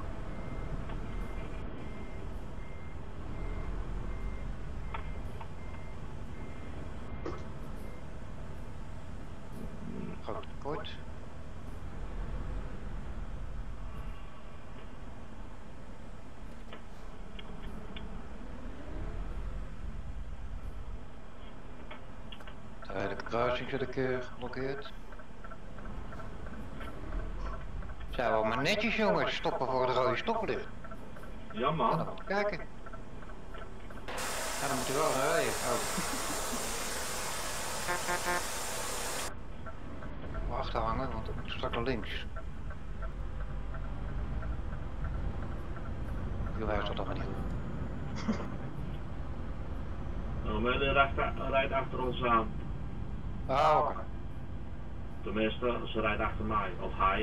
Groot kort. De kruising zit een keer geblokkeerd. Zijn we maar netjes jongens, stoppen voor het rode stoplicht. Ja man. Ja, dan moet kijken. Ja, dan moet je wel naar rijden. Oh. Wacht hangen, want ik moet straks naar links. Je wijst dat allemaal niet goed. Nou, maar die rijdt achter ons aan. Ah, oké. Okay. Tenminste, ze rijdt achter mij. Of hij.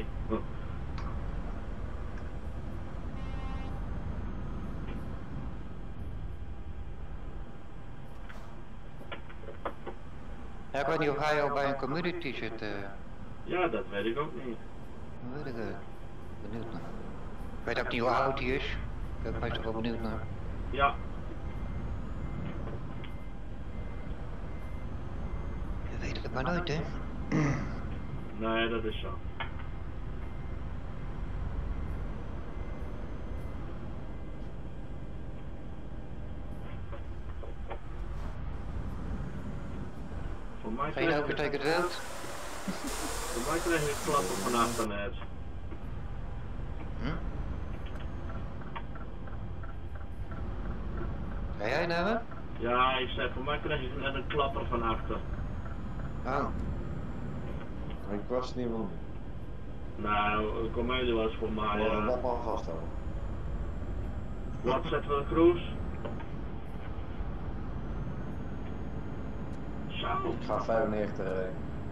Ja, ik weet niet of hij al bij een community zit. Uh... Ja, dat weet ik ook niet. Dat weet ik uh, benieuwd naar. Ik weet ook niet hoe oud hij is. Ik ben meestal wel benieuwd naar. Ja. Je weet het maar nooit, hè? Nee, dat is zo. Voor mij geen overstekend wild. Voor mij kreeg ik klappen van achter net. Hm? Ga jij nemen? Ja, ik zei, voor mij kreeg ik net een klapper van achter. Oh. Ik was niemand. Nou, comedie was voor mij. Ik Uh, dat maar vasthouden. Wat zetten we de cruise? Zo. Ik ga vijfennegentig rijden.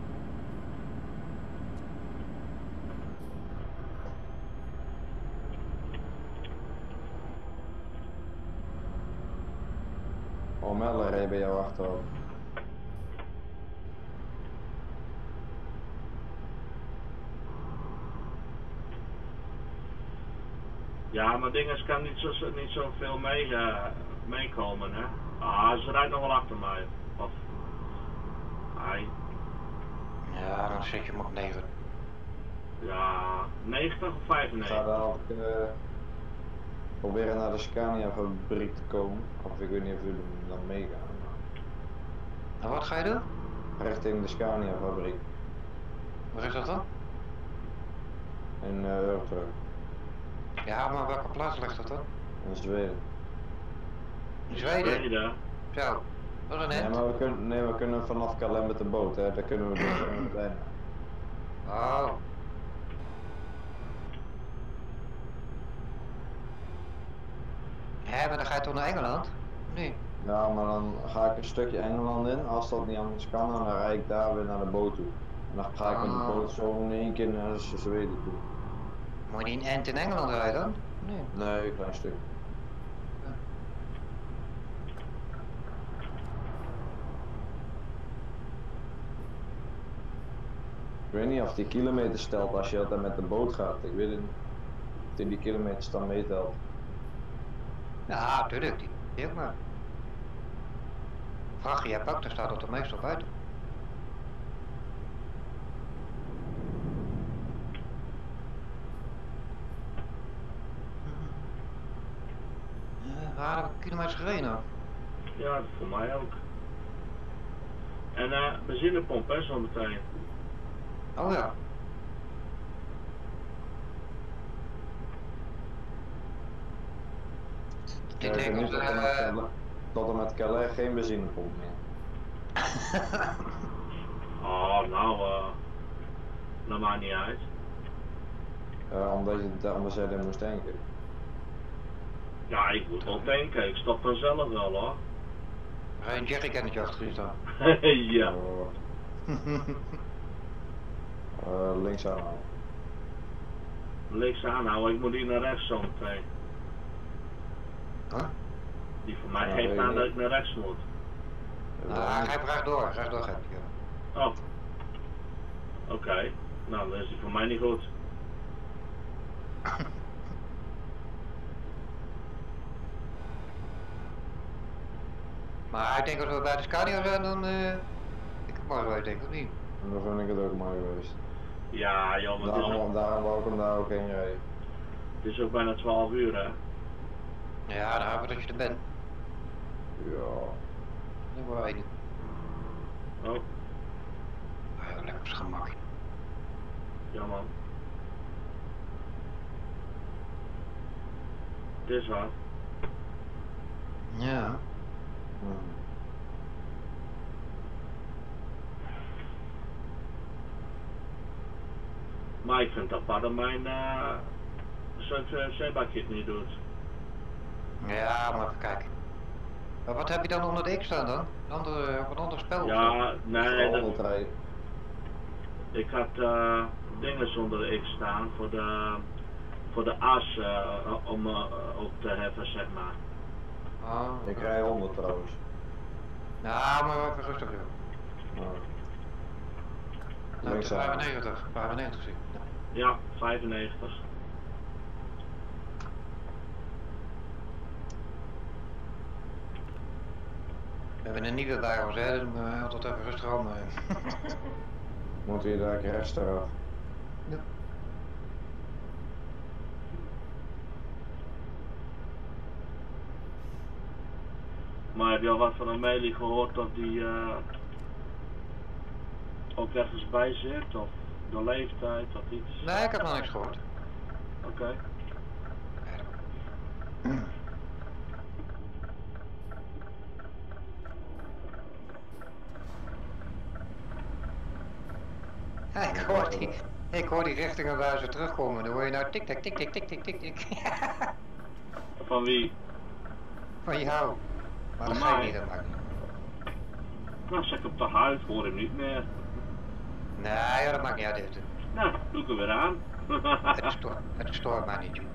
Oh, Melle reed bij jou achterop. Ja, maar dinges kan niet zo, niet zoveel mee, uh, meekomen, hè. Ah, ze rijdt nog wel achter mij. Of... Hij... Ja, dan zet je hem op negen. Ja, negentig of Ik vijfennegentig? ga dan uh, proberen naar de Scania fabriek te komen. Of ik weet niet of jullie dan meegaan. En wat ga je doen? Richting de Scania fabriek. Waar is dat dan? In uh, Eurotruck. Ja, maar welke plaats ligt dat dan? In Zweden. In Zweden? Zweden? Zo, dat is een Nee, end. maar we kunnen, nee, we kunnen vanaf Calais met de boot, hè. Daar kunnen we dus uh, bijna. Oh. Ja, maar dan ga je toch naar Engeland? Nee. Ja, maar dan ga ik een stukje Engeland in. Als dat niet anders kan, dan rijd ik daar weer naar de boot toe. En dan ga ik met de Ah. boot zo in één keer naar Zweden toe. Moet je niet een end in Engeland rijden dan? Nee. Nee, een klein stuk. Ik weet niet of die kilometers stelt als je altijd met de boot gaat. Ik weet het niet. Of die, die kilometers dan meetelt. Ja, tuurlijk, die die ook maar. Vraag je hebt ook, dan staat dat er meestal buiten. Ja, waar heb ik kilometers gereden nou? Ja, voor mij ook. En uh, benzinepomp, hè, zo meteen. Oh ja. Ja, Ik ik denk weet dat niet, tot, en met uh, Calais, tot en met Calais geen benzinepomp meer. Oh, nou, uh, dat maakt niet uit. Uh, omdat je daar anders er moest denken. Ja, ik moet wel tanken, ik stop vanzelf wel hoor. Ga je een jerrycannetje achter je staan? Ja. Oh. Uh, links aan. Links aanhouden, ik moet hier naar rechts zo meteen. Huh? Die voor mij Ja, geeft weet aan ik dat niet. ik naar rechts moet. Nou, hij gaat rechtdoor, rechtdoor gaat hij. Ja. Oh. Oké, okay. Nou dan is die voor mij niet goed. Maar ik denk als we bij de Scania zijn, dan uh, ik het mooi geweest, denk ik, of niet? Dan vind ik het ook mooi geweest. Ja joh, maar het is, Daarom, ook, daarom wou ik hem daar ook heen rijden. het is ook bijna twaalf uur hè. Ja, dan hebben we dat je er bent. Ja. Nu wel één. Oh, Ah, ja, lekker op zijn gemak. ja man. Het is wat. Ja. Hmm. Maar ik vind dat Padden mijn uh, zo'n C B kit niet doet. Ja, maar even kijken. Maar wat heb je dan onder de X staan dan? Een andere, op een ander spel of zo? Ja, nee, dat, Honderd rijden. ik had uh, dingen zonder de X staan voor de, voor de as uh, om uh, op te heffen zeg maar. Oh, Ik rij honderd trouwens. nou, maar even rustig doen. Nou. Nou, Links aan. vijfennegentig, vijfennegentig zie ik. Ja, vijfennegentig. We hebben een nieuwe bij ons, hè, dus we moeten altijd even rustig aan. Moet hier daar rechts eraf. Ja. Maar heb je al wat van Amelie gehoord dat die uh, ook ergens bij zit? Of de leeftijd of iets? Nee, ik heb nog niks gehoord. Oké. Okay. Ja, ik hoor die, ik hoor die richtingen waar ze terugkomen. Dan hoor je nou tik tik tik tik tik tik tik tik. Van wie? Van jou. Maar dat Van ga je mij? niet, dat maakt niet. Nou, zet ik op de huid, hoor hem niet meer. Nee, ja, dat maakt niet uit. Het, Nou, doe ik hem weer aan. het, stoort, het stoort mij niet.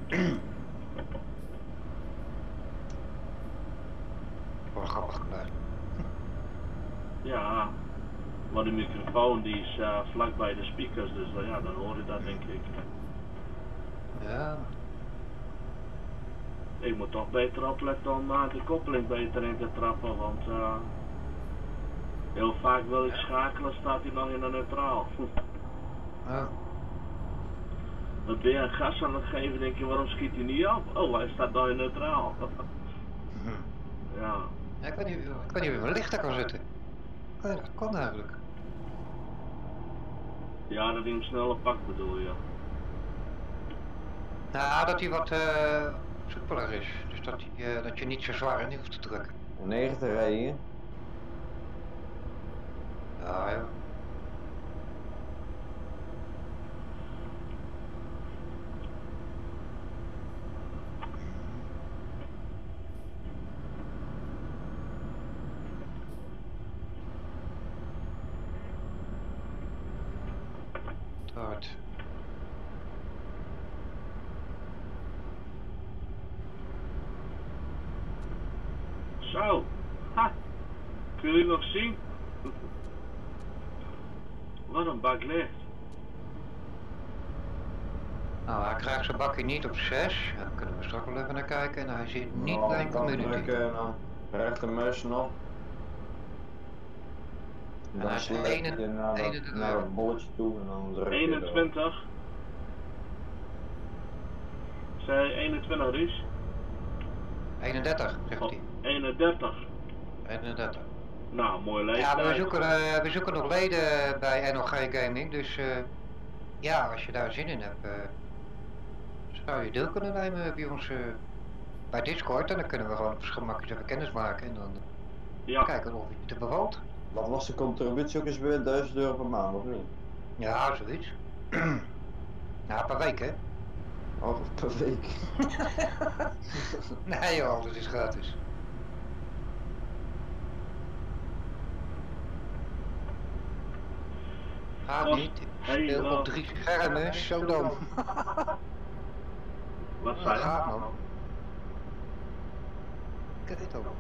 Voor een grappig geluid. Ja, maar de microfoon die is uh, vlak bij de speakers, dus uh, ja, dan hoor je dat denk ik. Ja. Ik moet toch beter opletten om uh, de koppeling beter in te trappen, want uh, heel vaak wil ik schakelen, staat hij nog in de neutraal. Oh. Dan ben je een gas aan het geven, denk je waarom schiet hij niet op? Oh, hij staat nog in neutraal. Hm. Ja. Ja, ik weet niet, ik weet niet of mijn licht daar kan zitten. Oh, dat kan eigenlijk. Ja, dat hij hem sneller pakt bedoel je. Nou, dat hij wat uh, soepeler is. Dus dat, hij, uh, dat je niet zo zwaar in hoeft te drukken. negentig rijden. Ja, ja. Hard. Zo, ha, kun je nog zien? Wat een bak licht. Nou, hij krijgt zijn bakje niet op zes. Daar kunnen we straks wel even naar kijken. En hij zit niet Oh, bij dan community. drukken en dan rechter muis op. En Dan hij is select je eenentwintig. naar, dat- naar het bolletje toe en dan druk je erop. eenentwintig. Zei eenentwintig Ries? eenendertig, zegt Oh, hij. eenendertig. eenendertig. Nou, mooi Ja, leeftijd. maar we zoeken, uh, we zoeken nog leden bij N L G Gaming. Dus uh, ja, als je daar zin in hebt, uh, zou je deel kunnen nemen bij ons uh, bij Discord. En dan kunnen we gewoon op gemakkelijk even kennis maken. En dan Ja. kijken of je het bevalt. Wat was de contributie ook eens weer? duizend euro per maand of niet? Ja, zoiets. Ja, per week hè. Oh, per week. Nee joh, dat is gratis. Gaat Kost niet. heel Speel veel. op drie schermen, zo dan. Wat Dat zei je? gaat man. Kijk dan.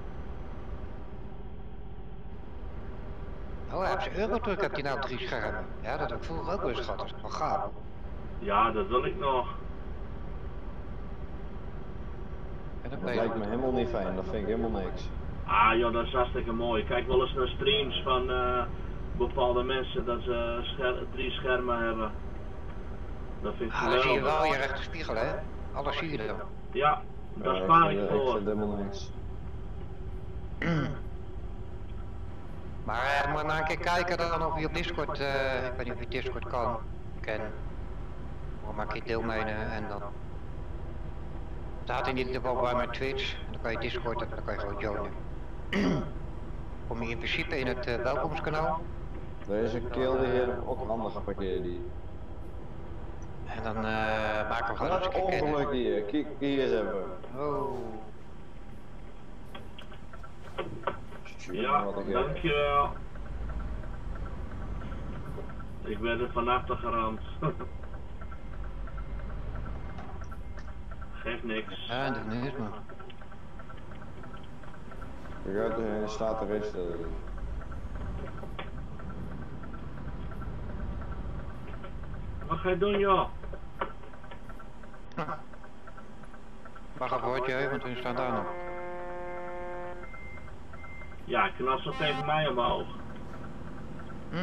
Oh, hij heeft zijn Eurotruck, heeft hij nou op drie schermen. Ja, dat heb ik vroeger ook wel eens gehad, dat is wel gaaf hoor. Ja, dat wil ik nog. En dan Dat ben je lijkt me helemaal niet fijn, dat vind ik helemaal niks. Ah joh, dat is hartstikke mooi. Ik kijk wel eens naar streams van uh, bepaalde mensen dat ze scher drie schermen hebben. Dat vind ik Ah, dan zie je geweldig. wel je rechte spiegel hè. Alles zie je dan. Ja, daar Ja, spaar ik ik vind, ik voor. vind helemaal niks. Maar uh, moet maar een keer kijken dan of je op Discord, uh, ik weet niet of je Discord kan, ken. Moet maar een keer deelnemen en dan staat in ieder geval bij mijn Twitch en dan kan je Discord en dan kan je gewoon joinen. Kom je in principe in het uh, welkomstkanaal. Deze keel die hier ook handig geparkeerd die. En dan uh, maken we gewoon eens een keer Ongeluk kennen. hier, kijk hier eens even. Oh. Ja, Wat ik dankjewel. Ik ben er van achter geramd. Geeft niks. Ja, dat is niet man. Je gaat er in staat te risten. Wat ga je doen joh? Wacht even hoor, Jeu, want we staan daar nog. Ja, knap zo tegen mij omhoog. Hm?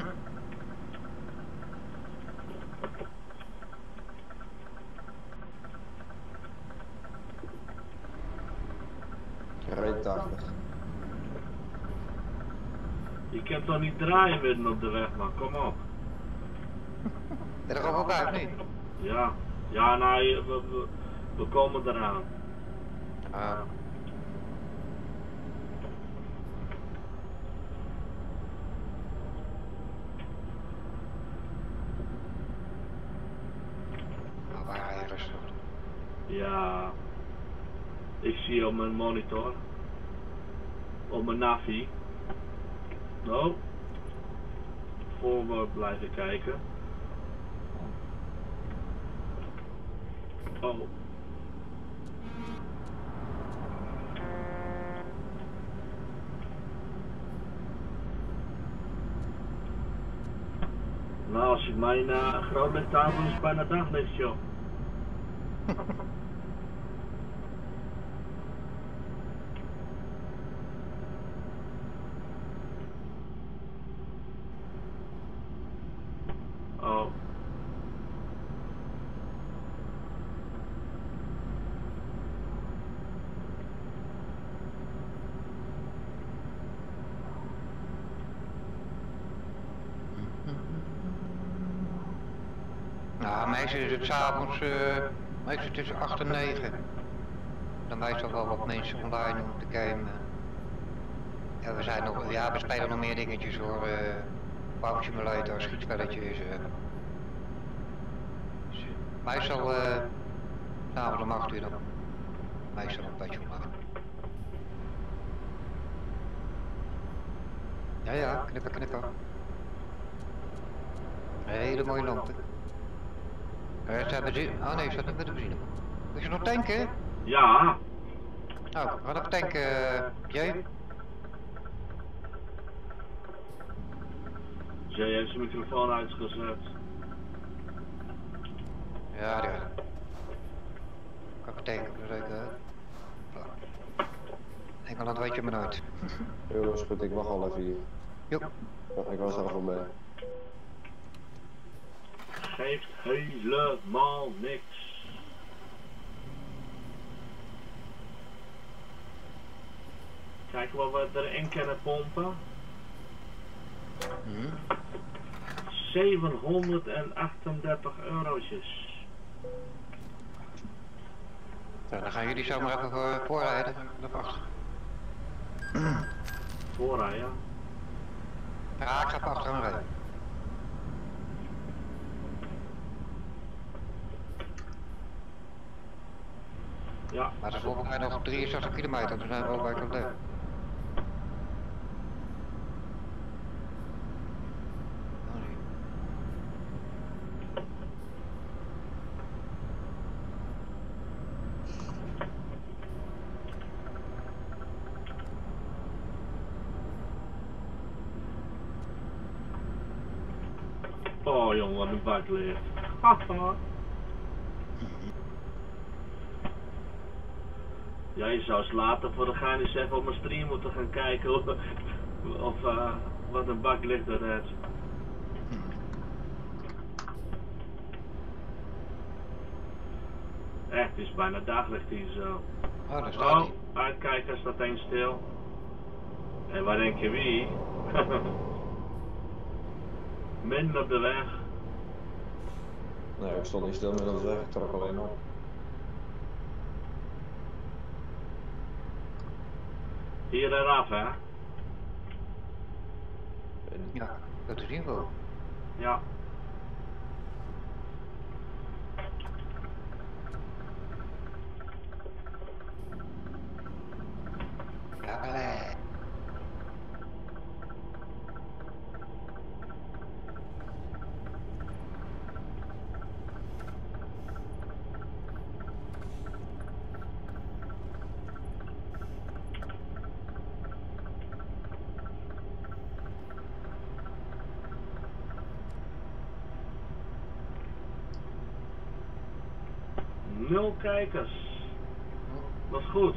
Rijdt tachtig. Je kunt toch niet draaien midden op de weg man, kom op. Ben je er al wel bij of niet? Ja, ja nou, we, we, we komen eraan. Ah. Nou, waar ga je rustig? Ja, ik zie op mijn monitor, op mijn navi. Nou, voorwaarts blijven kijken. Oh. Nou, als ik mijn uh, grootlichttafel is bijna daglicht, joh. Oh. Nou, meestal is het s'avonds, uh, meestal tussen acht en negen. Dan meestal wel wat mensen online om te gamen. Ja, we zijn nog, ja, we spelen nog meer dingetjes hoor. Uh, Power Simulator, schietspelletjes. Uh. Dus, meestal, uh, s'avonds om acht uur dan. Meestal een beetje online. Ja, ja, knippen, knippen. Hele mooie lampen. Uh, ze hebben benzine. Oh nee, ze hadden met de benzine. Moet je nog tanken? Ja. Nou, we gaan even tanken, uh, Jay. Jay heeft zijn microfoon uitgezet. Ja, die gaat. Kan ik tanken, dat is zeker. Engeland weet je maar nooit. Jo, is goed, ik wacht al even hier. Jo. Ja, ik was er al voorbij. Geeft helemaal niks. Kijken wat we erin kunnen pompen. Hmm. zevenhonderdachtendertig eurotjes. Ja, dan gaan jullie zomaar even voor, voorrijden. Of achter. Voorrijden. Ja, ik ga even achteraan rijden. Ja. Maar het is volgens mij nog drieënzestig kilometer, dus zijn we wel bij Calais. Oh jongen, wat een bak ligt. Haha. Ja, je zou eens later voor de gaan eens even op mijn stream moeten gaan kijken of, of uh, wat een bak ligt er net. Echt, het is bijna daglicht hier zo. Oh, daar staat Oh, hij. uitkijken, staat één stil. En waar denk je wie? Midden op de weg. Nee, ik stond niet stil met op de weg, ik trok alleen op. Hier eraf, hè? Ja, dat is zien wel. Ja. Calais. Nul kijkers. Dat is goed.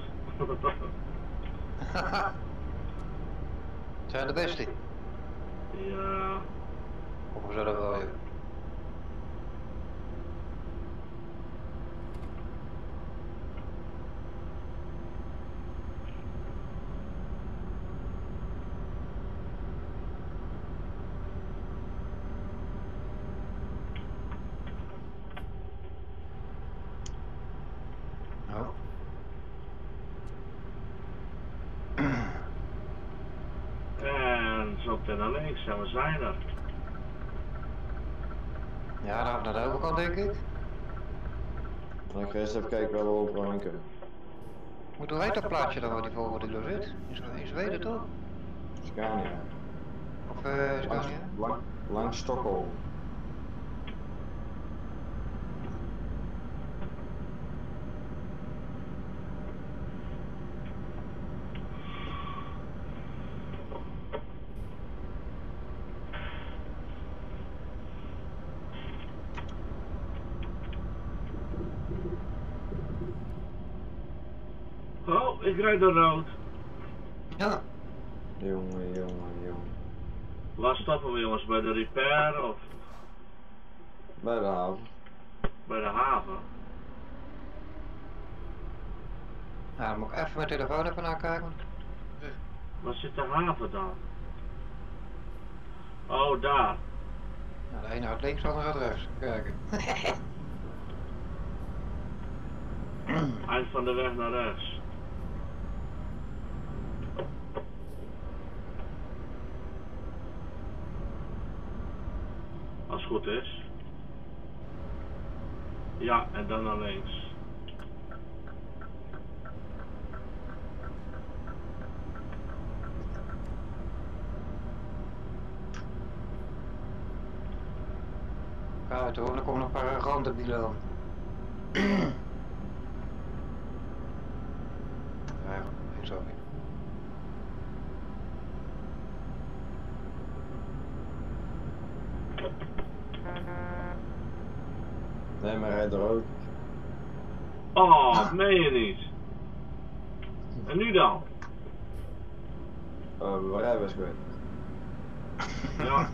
Het zijn de beste. Ja. Of we zullen wel even. Nou. En zo ten naar links en we zijn er. Ja, dan gaan we naar de overkant denk ik. Dan ga ik eerst even kijken waar we overheen kunnen. Moet hoe heet dat plaatje dan waar die volgende door zit? In Zwe- In Zweden toch? Scania. Of eh Langs, Scania? lang, langs Stockholm. Oh, ik rijd door rood. Ja. Jongen, jongen, jongen. Waar stoppen we jongens? Bij de repair of Bij de haven. bij de haven? Nou, dan moet ik even mijn telefoon even nakijken. Waar zit de haven dan? Oh, daar. Nou, de ene gaat links, de andere gaat rechts. Kijken. Eind van de weg naar rechts. Als het goed is. Ja, en dan naar links. Ja, toen er komen nog een paar randenbielen aan. Ja, sorry. Nee, maar rijd er ook. Oh, dat meen je niet. En nu dan? Uh, we rijbewijs kwijt. Ja.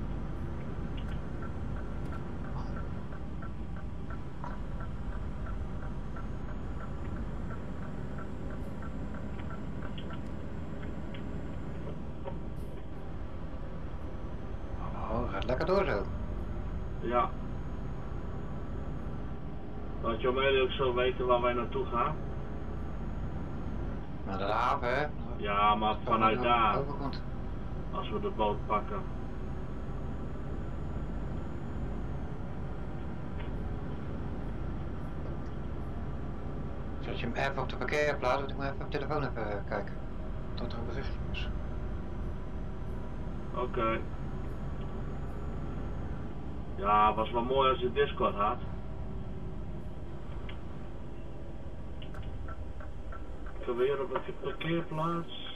Oh, gaat lekker door zo. Ja. Dat je mij ook zo weten waar wij naartoe gaan. Naar de haven, hè? Ja, maar vanuit daar. Overkant. Als we de boot pakken. zet je hem even op de parkeerplaats, moet ik maar even op de telefoon even kijken. Tot er een berichtje is. Oké. Okay. Ja, was wel mooi als je Discord had. Ik ga weer op de parkeerplaats.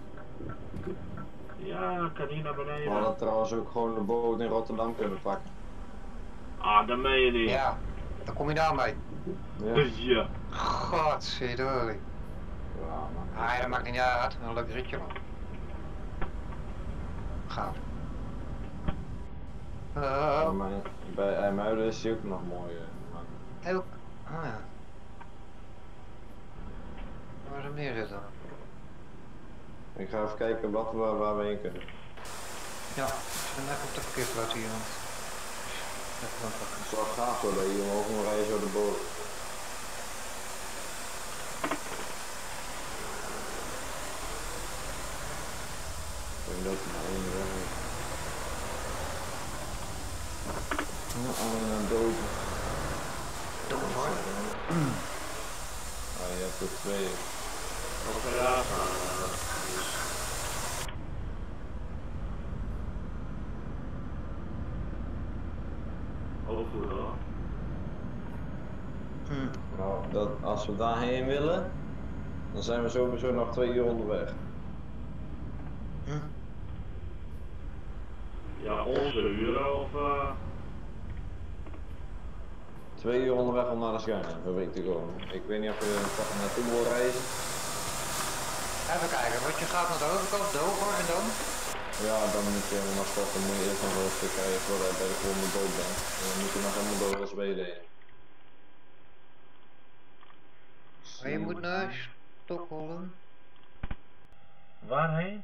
Ja, ik kan hier naar beneden. We hadden trouwens ook gewoon de boot in Rotterdam kunnen pakken. Ah, dat meen je niet. Ja, daar kom je daar mee. Ja. Ja. Godverdorie. Ja, man. Ah, ja, dat maakt niet uit. Een leuk ritje man. Gaaf. Ja, Oh. maar bij IJmuiden is hij ook nog mooi. eh, maar- Ook. Oh ja. Waar is hem neerzetten? Ik ga even kijken wat we, waar we heen kunnen. Ja, ik zet hem even op de parkeerplaats hier. Want... Even dan pakken. Het is wel gaaf hoor, dat je mogen nog rijden zo de boot. Ik denk dat het maar één weg is. Ja, alleen aan dood. Doe hoor. Ah, je hebt er twee. Ja. Overal. Hm. Nou, dat, als we daarheen willen, dan zijn we sowieso nog twee uur onderweg. Hm. Ja, onze uren of... Uh... Twee uur onderweg om naar de Scania-fabriek te komen. Ik weet niet of je er toch naartoe wil reizen. Even kijken, want je gaat naar de overkant, Dover en dan? Ja, dan moet je helemaal naar Stockholm, moet je eerst nog wel een stuk rijden voordat je bij de volgende boot bent. En dan moet je nog helemaal door als Zweden heen. Maar je moet naar Stockholm. Waarheen?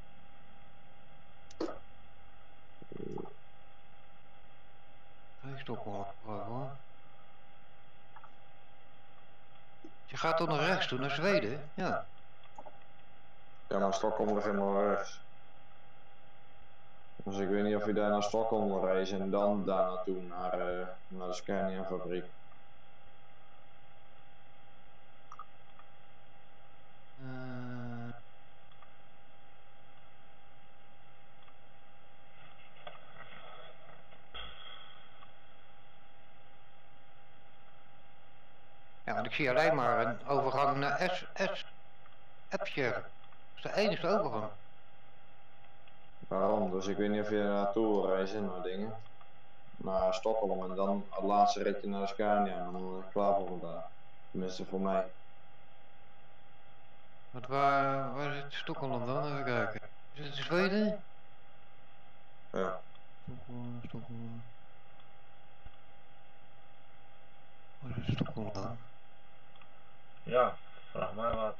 Naar Stockholm, hoor. Je gaat toch naar rechts toe, naar Zweden? Ja. Ja, maar Stockholm ligt helemaal rechts. Dus ik weet niet of je daar naar Stockholm wil reizen en dan daar naartoe, naar, uh, naar de Scania-fabriek. Uh... Ja, want ik zie alleen maar een overgang naar S, S, Epscher. Dat is de enige overgang. Waarom? Dus ik weet niet of je naartoe wil reizen, naar dingen. Naar Stockholm en dan het laatste ritje naar de Scania en dan ben ik klaar voor vandaag. Tenminste voor mij. Wat waar, waar zit Stockholm dan? Even kijken. Is het Zweden? Ja. Stockholm, Stockholm. Waar is Stockholm dan? Ja, vraag mij wat.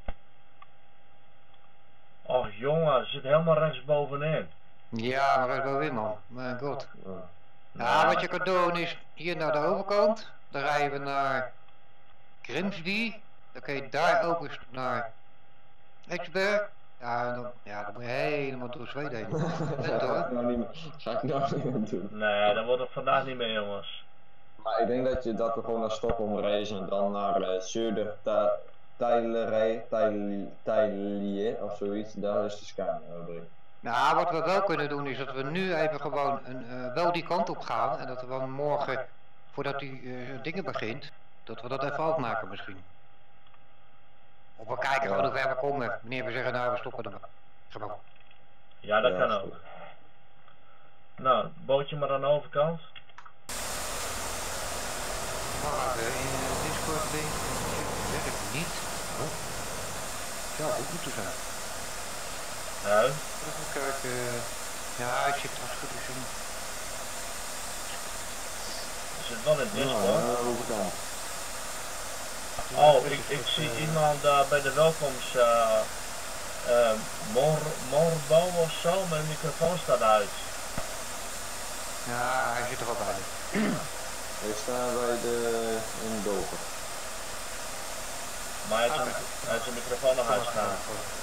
Och jongen, het zit helemaal rechts bovenin. Ja, maar dat is wel weer man. Mijn god. Ja. Ja, wat je kan doen is hier naar de overkant. Dan rijden we naar Grimsby. Dan kun je daar ook eens naar Exberg. Ja, en dan, ja, dan moet je helemaal door Zweden heen. Ja, dat ga ik nou niet meer, ga ik nou niet meer doen. Nee, dat wordt het vandaag niet meer jongens. Maar ik denk dat je dat we gewoon naar Stockholm reizen en dan naar uh, Söder Tijlerij, Tijlie of zoiets. Daar is de Scania-fabriek. Nou, wat we wel kunnen doen is dat we nu even gewoon een, uh, wel die kant op gaan. En dat we dan morgen, voordat die uh, dingen begint, dat we dat even afmaken misschien. Of we kijken gewoon hoe ver we komen. Wanneer we zeggen, nou we stoppen er maar. Gewoon. Ja, dat Ja, kan ook. Nou, bootje maar aan de overkant. Nou, even in uh, Discord link. Werkt niet. Huh? Zou goed moeten zijn. Nou, Even kijken. Ja, ik zit als goed is in. er zit wel in Ja, Discord. aan de overkant. Oh, ik, ik zie iemand uh, bij de welkomst, uh, uh, Mor Morbo of zo, mijn microfoon staat uit. Ja, hij zit er al bij. Ik sta bij de in Dover. Maar hij heeft zijn, hij heeft zijn microfoon nog uitstaan.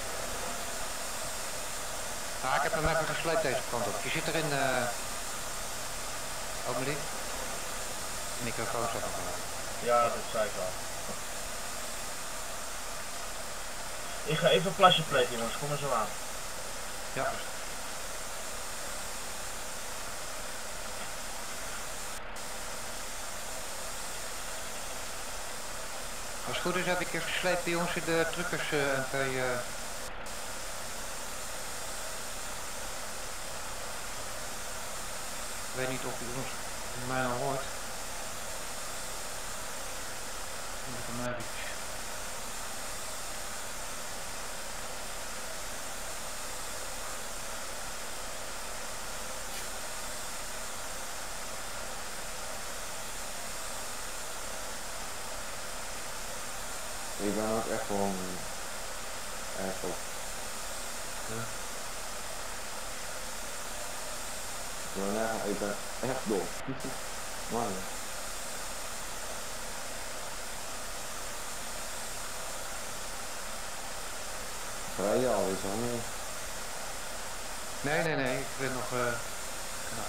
Nou, ik heb hem even gesleept deze kant op. Je zit erin, uh... Omelie? De microfoon staat nog aan. Ja, dat zei ik al. Ik ga even een plasje plegen jongens, kom maar zo aan. Ja. Als het goed is heb ik er gesleept bij ons in de truckers uh, en bij, uh... ik weet niet of u ons mij nou hoort. Even mij even. Ik ben ook echt gewoon erg op. Ja. Ik ben echt, ik ben echt dol. Man. Rij je alweer zo mee? Nee, nee, nee, ik ben nog... Uh... Nou.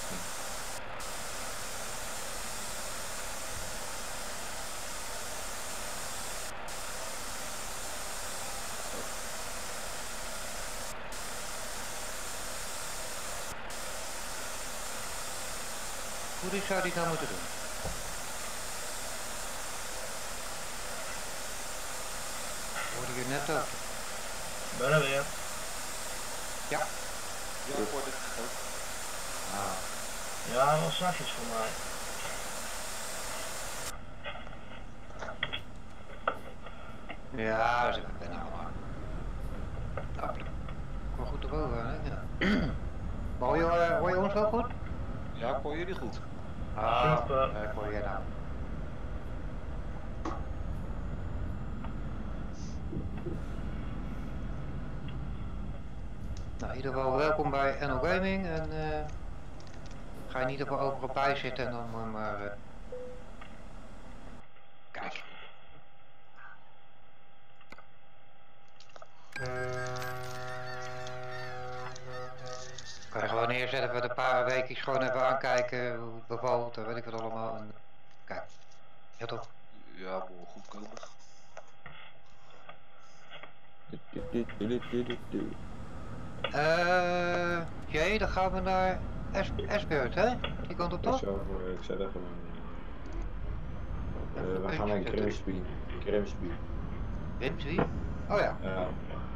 Hoe zou die nou moeten doen? Hoorde je net ook? Ben er weer. Ja. Ja, ik word het ook. Ah. Ja, wel zachtjes voor mij. Ja, dat ben ik allemaal. Nou, kom goed erboven, hè? Ja. Hoor je, uh, hoor je ons wel goed? Ja, ik hoor jullie goed. Ah, Super. uh, ik hoor jij nou. Nou, in ieder geval welkom bij N O Gaming en uh, ga je in ieder geval overal bij zitten en dan moet je maar uh, kijk. Kan je gewoon neerzetten voor een paar weken gewoon even aankijken hoe het bevalt en weet ik wat allemaal. En, kijk, ja toch? Ja, moet goed komen. Eh, jee, dan gaan we naar Esbeurt, hè? Die kant op toch? Zo, ik zei dat gewoon. Uh, we gaan naar Grimsby. Grimsby. Grimsby? Oh ja. Ja.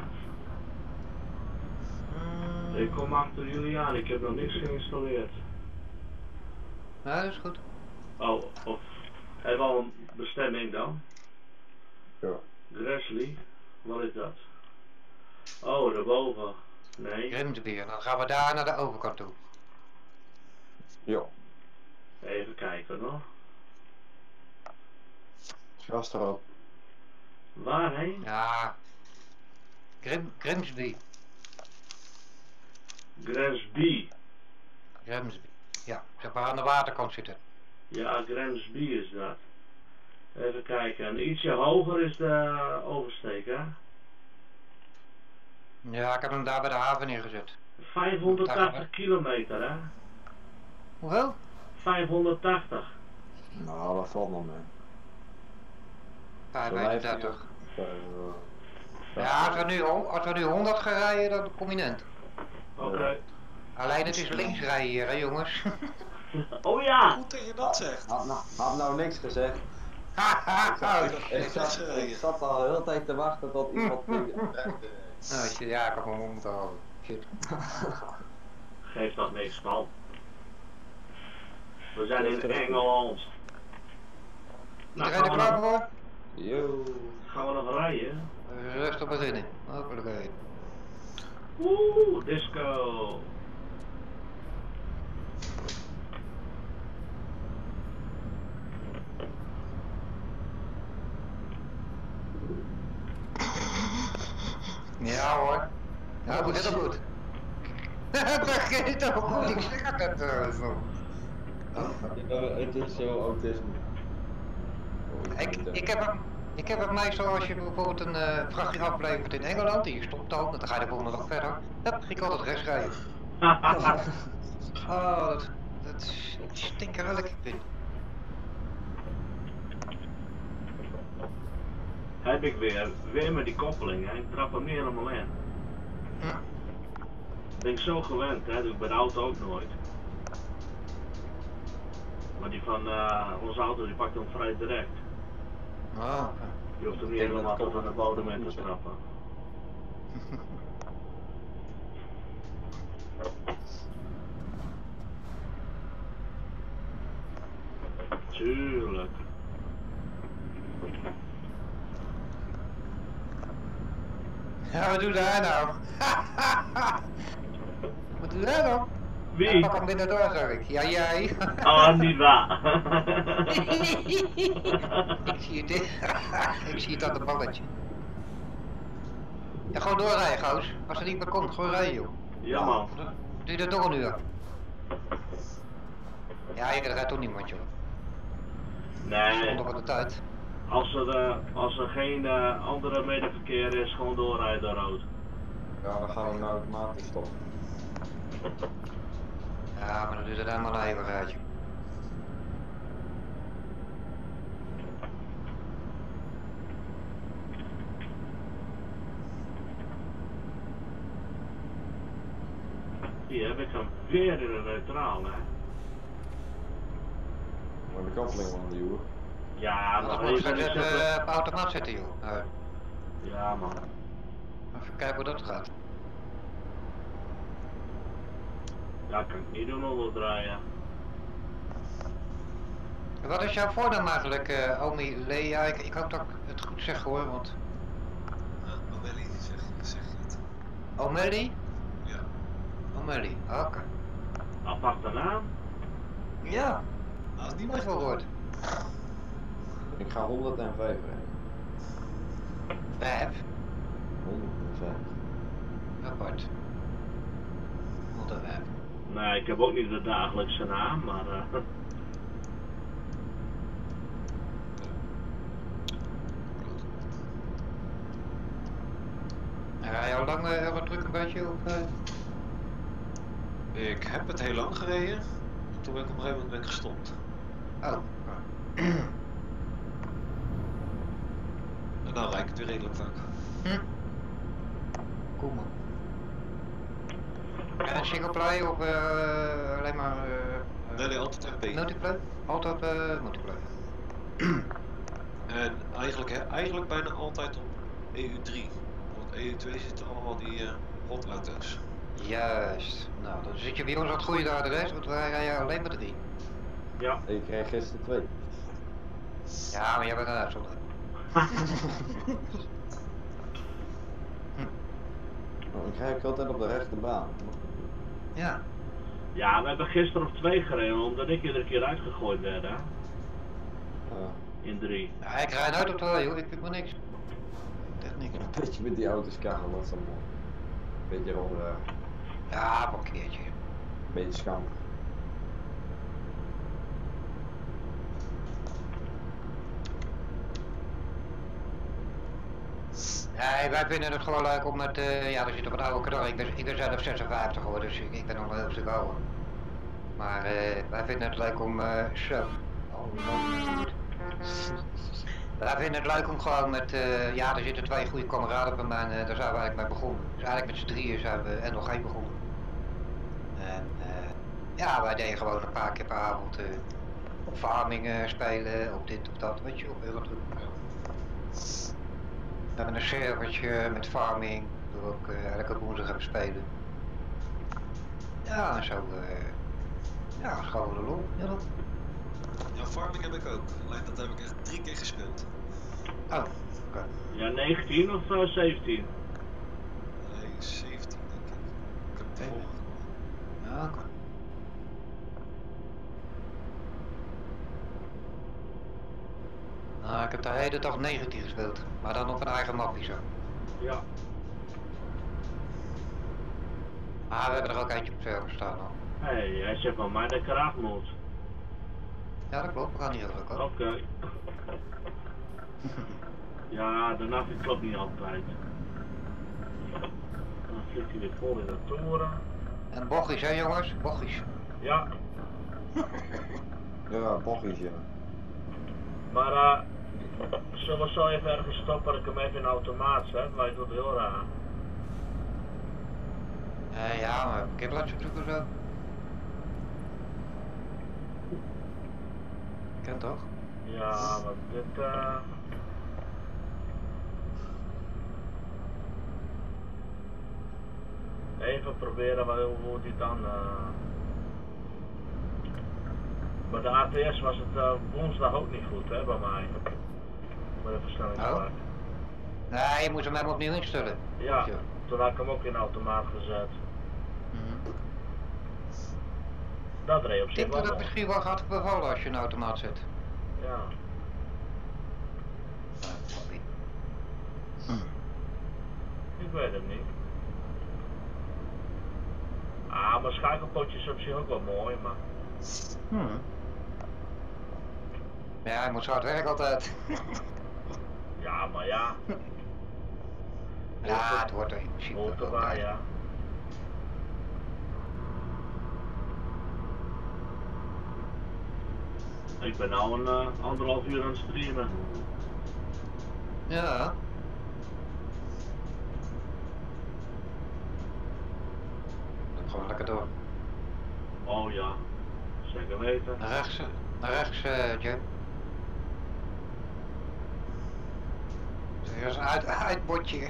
Mm. Ik kom achter jullie aan, ik heb nog niks geïnstalleerd. Nou, dat is goed. Oh, of hebben we al een bestemming dan? Ja. Gresly, wat is dat? Oh, daarboven. Nee. Grimsby, en dan gaan we daar naar de overkant toe. Ja. Even kijken nog. Gas erop. Waarheen? Ja. Grim, Grimsby. Grimsby. Grimsby. Ja, zeg maar aan de waterkant zitten. Ja, Grimsby is dat. Even kijken, en ietsje hoger is de oversteek, hè? Ja, ik heb hem daar bij de haven neergezet. vijfhonderdtachtig kilometer, hè? Hoeveel? vijfhonderdtachtig. Nou, dat valt nog mee. vijfendertig. Uh, Ja, als we, nu, als we nu honderd gaan rijden, dan kom je net. Oké. Okay. Alleen het is links rijden hier, hè jongens. Oh ja! Goed dat je dat zegt. Had nou, had nou niks gezegd. Haha, ik, ik, zat, ik zat al de hele tijd te wachten tot iemand... Nou, shit, ja, ik heb hem om te houden. Shit. Geeft dat niks, man. We zijn in Engeland. Nou, Iedereen er klaar voor? Yo. Gaan we nog rijden? Rustig beginnen. Hopelijk. Okay. Oeh, disco. Ja hoor. Ja, begint al goed. Het begint al goed, ik zeg het uh, zo. Het is zo autisme. Ik, ik, heb hem, ik heb het meestal als je bijvoorbeeld een uh, vrachtje aflevert in Engeland en je stopt dan, dan ga je de volgende dag verder. Hup, ik altijd rechts rijden. Oh, dat, dat stinkerlijk ik vind. Het heb ik weer. Weer met die koppeling, hè. Ik trap hem niet helemaal in. Hm. Ben ik zo gewend, hè. Doe ik bij de auto ook nooit. Maar die van uh, onze auto, die pakt hem vrij direct. Oh, Je hoeft hem niet Ik denk helemaal dat tot aan de bodem in te trappen. Tuurlijk. ja, wat doet hij nou? Wat doet hij nou? Wie? Hij pakt hem binnen door, zeg ik. Ja, jij. Oh, niet waar. ik zie het. ik zie het aan de balletje. Ja, gewoon doorrijden, goos. Als er niet meer komt, gewoon rijden, joh. Ja, man. Doe je dat toch een uur? Ja, je rijdt toch niemand, joh. Nee. Zonder van de tijd. Als er, uh, als er geen uh, andere medeverkeer is, gewoon doorrijden door rood. Ja, dan gaan we naar automatisch stoppen. Ja, maar dan duurt het helemaal een eeuwigheidje. Hier heb ik hem weer in een neutraal, hè. Maar de koppeling van die hoer. Ja, Anders nog moet je even het niet zo... uh, op automaat zetten, joh. Nou, Ja, man. even kijken hoe dat gaat. Ja, kan ik niet doen onderdraaien. Wat is jouw voornaam eigenlijk, uh, Omi Lee? Ja, ik, ik hoop dat ik het goed zeg hoor, want... Uh, Omelli, zeg, zeg je het? Omelli? Ja. Omelli, oké. Okay. Aparte naam? Ja, Nou, is niet mooi meer woord. Ik ga honderdvijf rijden. Vijf? honderdvijf. Apart. honderdvijf. Nee, ik heb ook niet de dagelijkse naam, maar... Uh... Rij je al lang uh, wat druk een beetje? Of, uh... Ik heb het heel lang gereden. Toen ben ik op een gegeven moment ben ik gestopt. Oh. En dan rijd ik het weer redelijk vaak. Hm. Cool man. En een single play of uh, alleen maar... Uh, Nee, nee, altijd M P. multiplayer? Altijd uh, multiplayer. En eigenlijk, hè, eigenlijk bijna altijd op E U drie. Want E U twee zitten allemaal die uh, hotauto's. Juist. Nou, dan zit je bij ons wat goede daar de rest, want wij rijden alleen maar drie. Ja. Ik kreeg gisteren twee. Ja, maar jij bent een uitzondering. Nou, ik rijd altijd op de rechte baan. Ja. Ja, we hebben gisteren op twee gereden, omdat ik iedere keer uitgegooid werd, hè. Uh, In drie. Ja, ik rijd uit op twee, joh. Ik vind maar niks. Echt niks. een beetje met die auto's karren, dat is dan mooi. Een beetje rond, uh, Ja, maar een keertje. een beetje schamper. Nee, wij vinden het gewoon leuk om met, uh, ja, we zitten op een oude knal. Ik ben, ik ben zelf zesenvijftig geworden, dus ik, ik ben nog een heel stuk ouder. Maar uh, wij vinden het leuk om, uh, zo. Oh, wij vinden het leuk om gewoon met, uh, ja, er zitten twee goede kameraden bij mij en uh, daar zijn we eigenlijk mee begonnen. Dus eigenlijk met z'n drieën zijn we en nog geen begonnen. En uh, ja, wij deden gewoon een paar keer per avond uh, op farming uh, spelen, op dit of dat, weet je, op Eurotruck. We hebben een servertje met farming, waar we ook uh, elke woensdag hebben spelen. Ja, en zo, uh, ja, is gewoon de lol. Ja, dat. Ja, farming heb ik ook. Alleen dat heb ik echt drie keer gespeeld. Oh, oké. Okay. Ja, negentien of uh, zeventien? Nee, zeventien denk ik. Ik heb het Oké. volgende. Ja, oké. Okay. Nou, ik heb de hele dag negentien gespeeld, maar dan op een eigen mapje zo. Ja. Maar we hebben er ook eentje op server staan hoor. Hé, hey, hij zegt van mij dat ik eraf moet. Ja, dat klopt, we gaan niet heel druk Oké. op. Okay. Ja, de navi klopt niet altijd. Dan vliegt hij weer vol in de toren. En bochtjes hè jongens, bochtjes. Ja. Ja, bochtjes ja. Maar uh, Zullen we zo even ergens stoppen dat ik hem even in de automaat zet, maar ik doe het heel raar. Uh, ja, maar ik heb laten zoeken zo. Kan toch? Ja, maar dit uh... even proberen wat, hoe die dan uh... bij de A T S was het uh, woensdag ook niet goed hè, bij mij. Bij de versnellingsvlak. Oh. Nee, je moet hem helemaal opnieuw instellen. Ja, toen had ik hem ook in de automaat gezet. Mm. Dat reed op Ik zich denk wel. dat het misschien wel gaat bevallen als je een automaat zet. Ja. Hm. Ik weet het niet. Ah, maar schakelpotjes op zich ook wel mooi, maar... Hm. Ja, hij moet zo hard werken altijd. Ja, maar ja. Ja, het wordt er in principe Hoort wel erbij, bij. ja. Ik ben nou een uh, anderhalf uur aan het streamen. Ja. Dan gaan we lekker door. Oh ja, zeker weten. Naar rechts, naar rechts, uh, Jim. Serieus, een uit, uitbotje.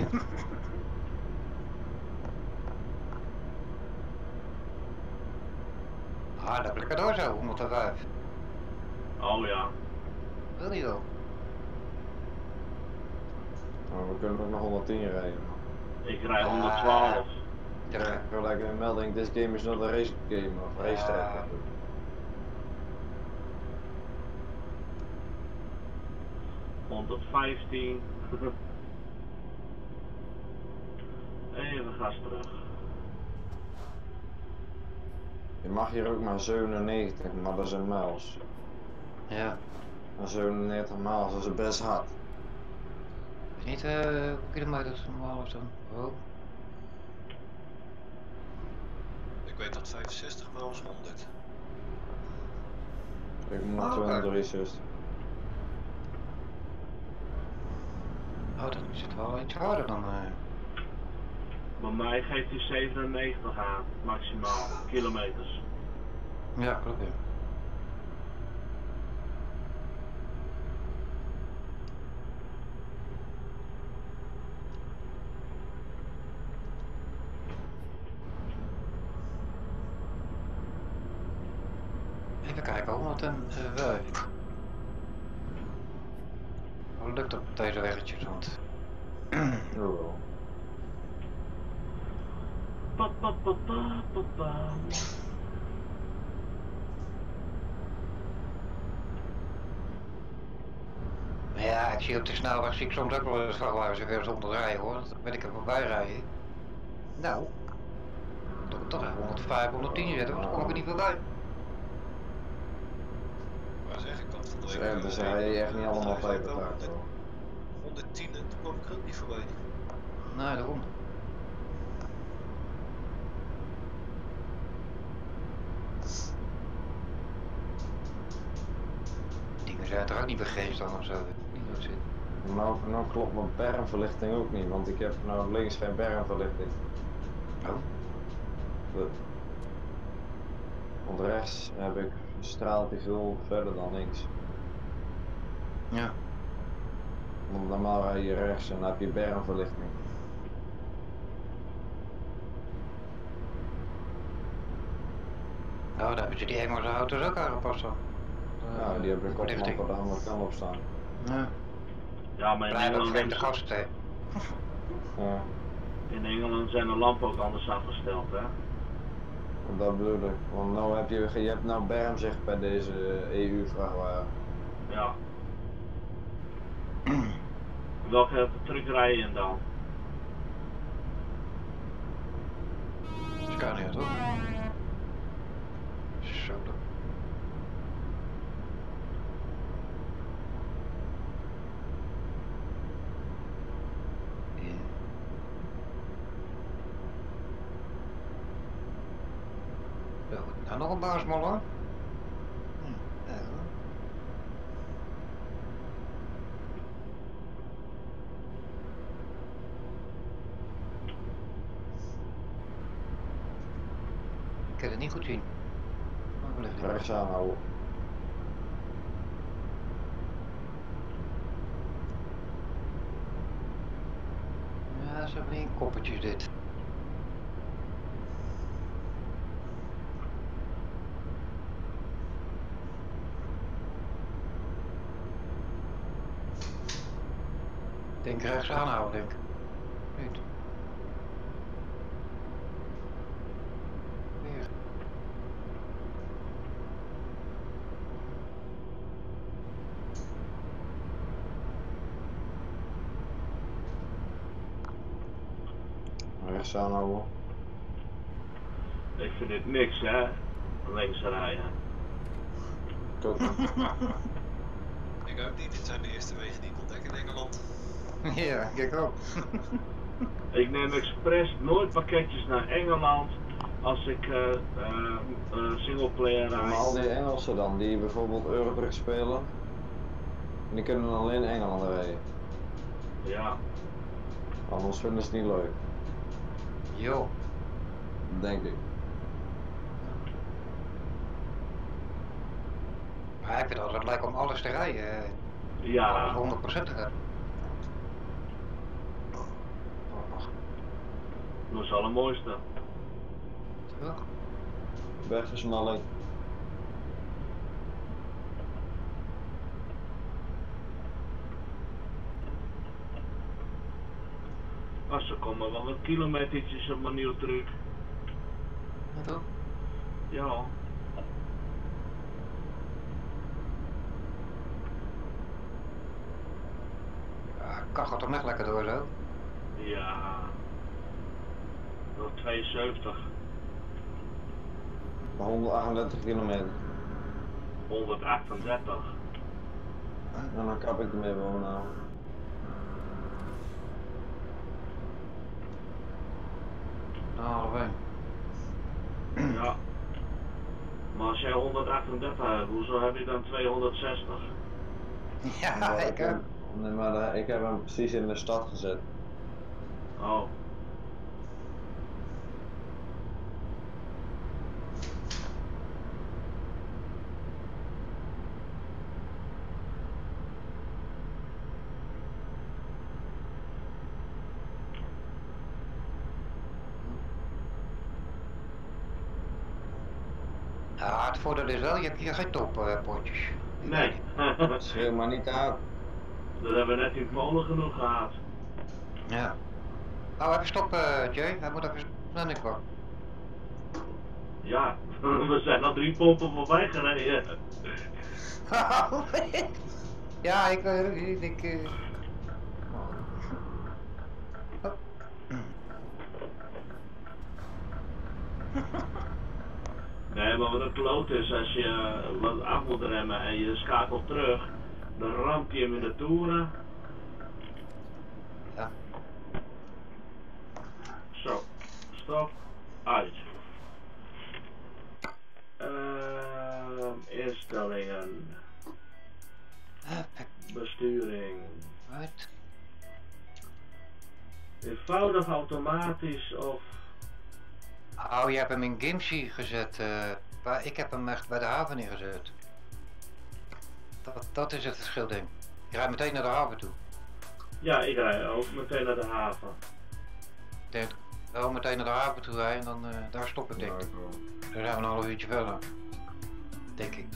Ah, dat lekker door zo, honderdvijf. Oh ja. Wil je wel? Maar we kunnen ook nog honderdtien rijden. Ik rij honderdtwaalf. Ja, ik wil lekker een melding, this game is not a race game of race track. Ja. honderdvijftien. Even gas terug. Je mag hier ook maar zevenennegentig, maar dat is een miles. Ja. En zevenennegentig miles, dat is best hard. Is niet uh, hoeveel kilometers normaal of dan? Oh. Ik weet dat vijfenzestig miles honderd. Ik moet naar Oh, tweehonderddriezestig. Oh, dat is het wel iets harder dan. Uh... Bij mij geeft hij zevenennegentig aan, maximaal, kilometers. Ja, klopt ja. Even kijken, honderdvijf. Hoe lukt dat op deze weggetjes? Want... Jawel. Pa, pa, pa, pa, pa, pa. Ja, ik zie op de snelweg zie ik soms ook wel eens vrachtwagens weer zonder rijden hoor. Dan ben ik er voorbij rijden. Nou, toch, toch even honderdvijf, honderdtien zetten, want dan kom ik er niet voorbij. Waar zeg ik dat van de Dus, week? eh, dus rij je echt niet allemaal Hij vijf zei wel betraakt hoor. honderdtien en toen kwam ik er ook niet voorbij. Nee, daarom. Dingen zijn er ook niet begeest dan of zo. Niet zo zit. Nou, nou klopt mijn bermverlichting ook niet, want ik heb nou links geen bermverlichting. Oh. De- Want rechts heb ik een straaltje veel verder dan links. Ja. Want normaal rij je rechts en dan heb je bermverlichting. Oh, daar hebben ze die Engelse auto's ook aangepast dan. Ja, die hebben een Verlichting. koplamp aan de andere kant op staan. Ja. Ja, maar in Blijven ook Engeland, vreemde gasten, hè. Ja, in Engeland zijn de lampen ook anders afgesteld, hè? dat bedoel ik. Want nou heb je, je hebt nou bermzicht bij deze E U-vrachtwagen. Ja. Welke truck rij je dan? Scania toch? Zo dan. Ja. Zo, nou nog een baasmol hoor. Hm, ja. kan het niet goed zien. Maar waar ligt die? Rechts aanhouden. Ja, ze hebben geen koppetjes dit. Ik denk rechts aanhouden, denk ik. Niet. Weer. Rechts aanhouden. Ik vind dit niks, hè? Links rijden. Ik ook niet. Ik ook niet, dit zijn de eerste wegen die ik ontdek in Engeland. Ja, ik ook. Ik neem expres nooit pakketjes naar Engeland als ik uh, uh, uh, singleplayer Maar rijd. al die Engelsen dan, die bijvoorbeeld Eurotruck spelen, die kunnen alleen Engeland rijden. Ja, Anders vinden ze het niet leuk. Jo. Denk ik. Maar ik vind het altijd leuk om alles te rijden. ja. honderd procent te hebben. Dat is al het mooiste. Ja. Wegversnelling. Maar ze komen wel wat kilometertjes op mijn nieuwe truck. Ja, toch? Ja. Ja, kan gaat toch echt lekker door zo? Ja. Nog tweeënzeventig. honderdachtendertig kilometer. honderdachtendertig. En dan kap ik ermee gewoon aan. Nou, half één. Ja. Maar als jij honderdachtendertig hebt, hoezo heb je dan tweehonderdzestig? Ja, Omdat ik hem- ook. Nee, maar eh, ik heb hem precies in de stad gezet. Oh. Ja, het voordeel is wel, je hebt hier geen toppotjes. Nee. Schreeuw maar niet uit. Dat hebben we net in Polen genoeg gehad. Ja. Nou, even stoppen, Jay. Hij moet even naar niks wachten. Ja, we zijn al drie pompen voorbij gereden. Ja, ik weet het niet. Ik. Uh... Oh. Nee, maar wat een kloot is, als je uh, wat af moet remmen en je schakelt terug, dan ramt je hem in de toeren. Ja. Zo, stop, uit. Uh, instellingen, besturing, Right. eenvoudig automatisch of... Oh, je hebt hem in Gimsy gezet. Uh, maar ik heb hem echt bij de haven neergezet. Dat, dat is het verschil, denk ik. Je rijdt meteen naar de haven toe. Ja, ik rijd ook meteen naar de haven. Ik denk wel meteen naar de haven toe rijden en dan uh, daar stop ik denk ik. Dan zijn we een half uurtje verder. Denk ik.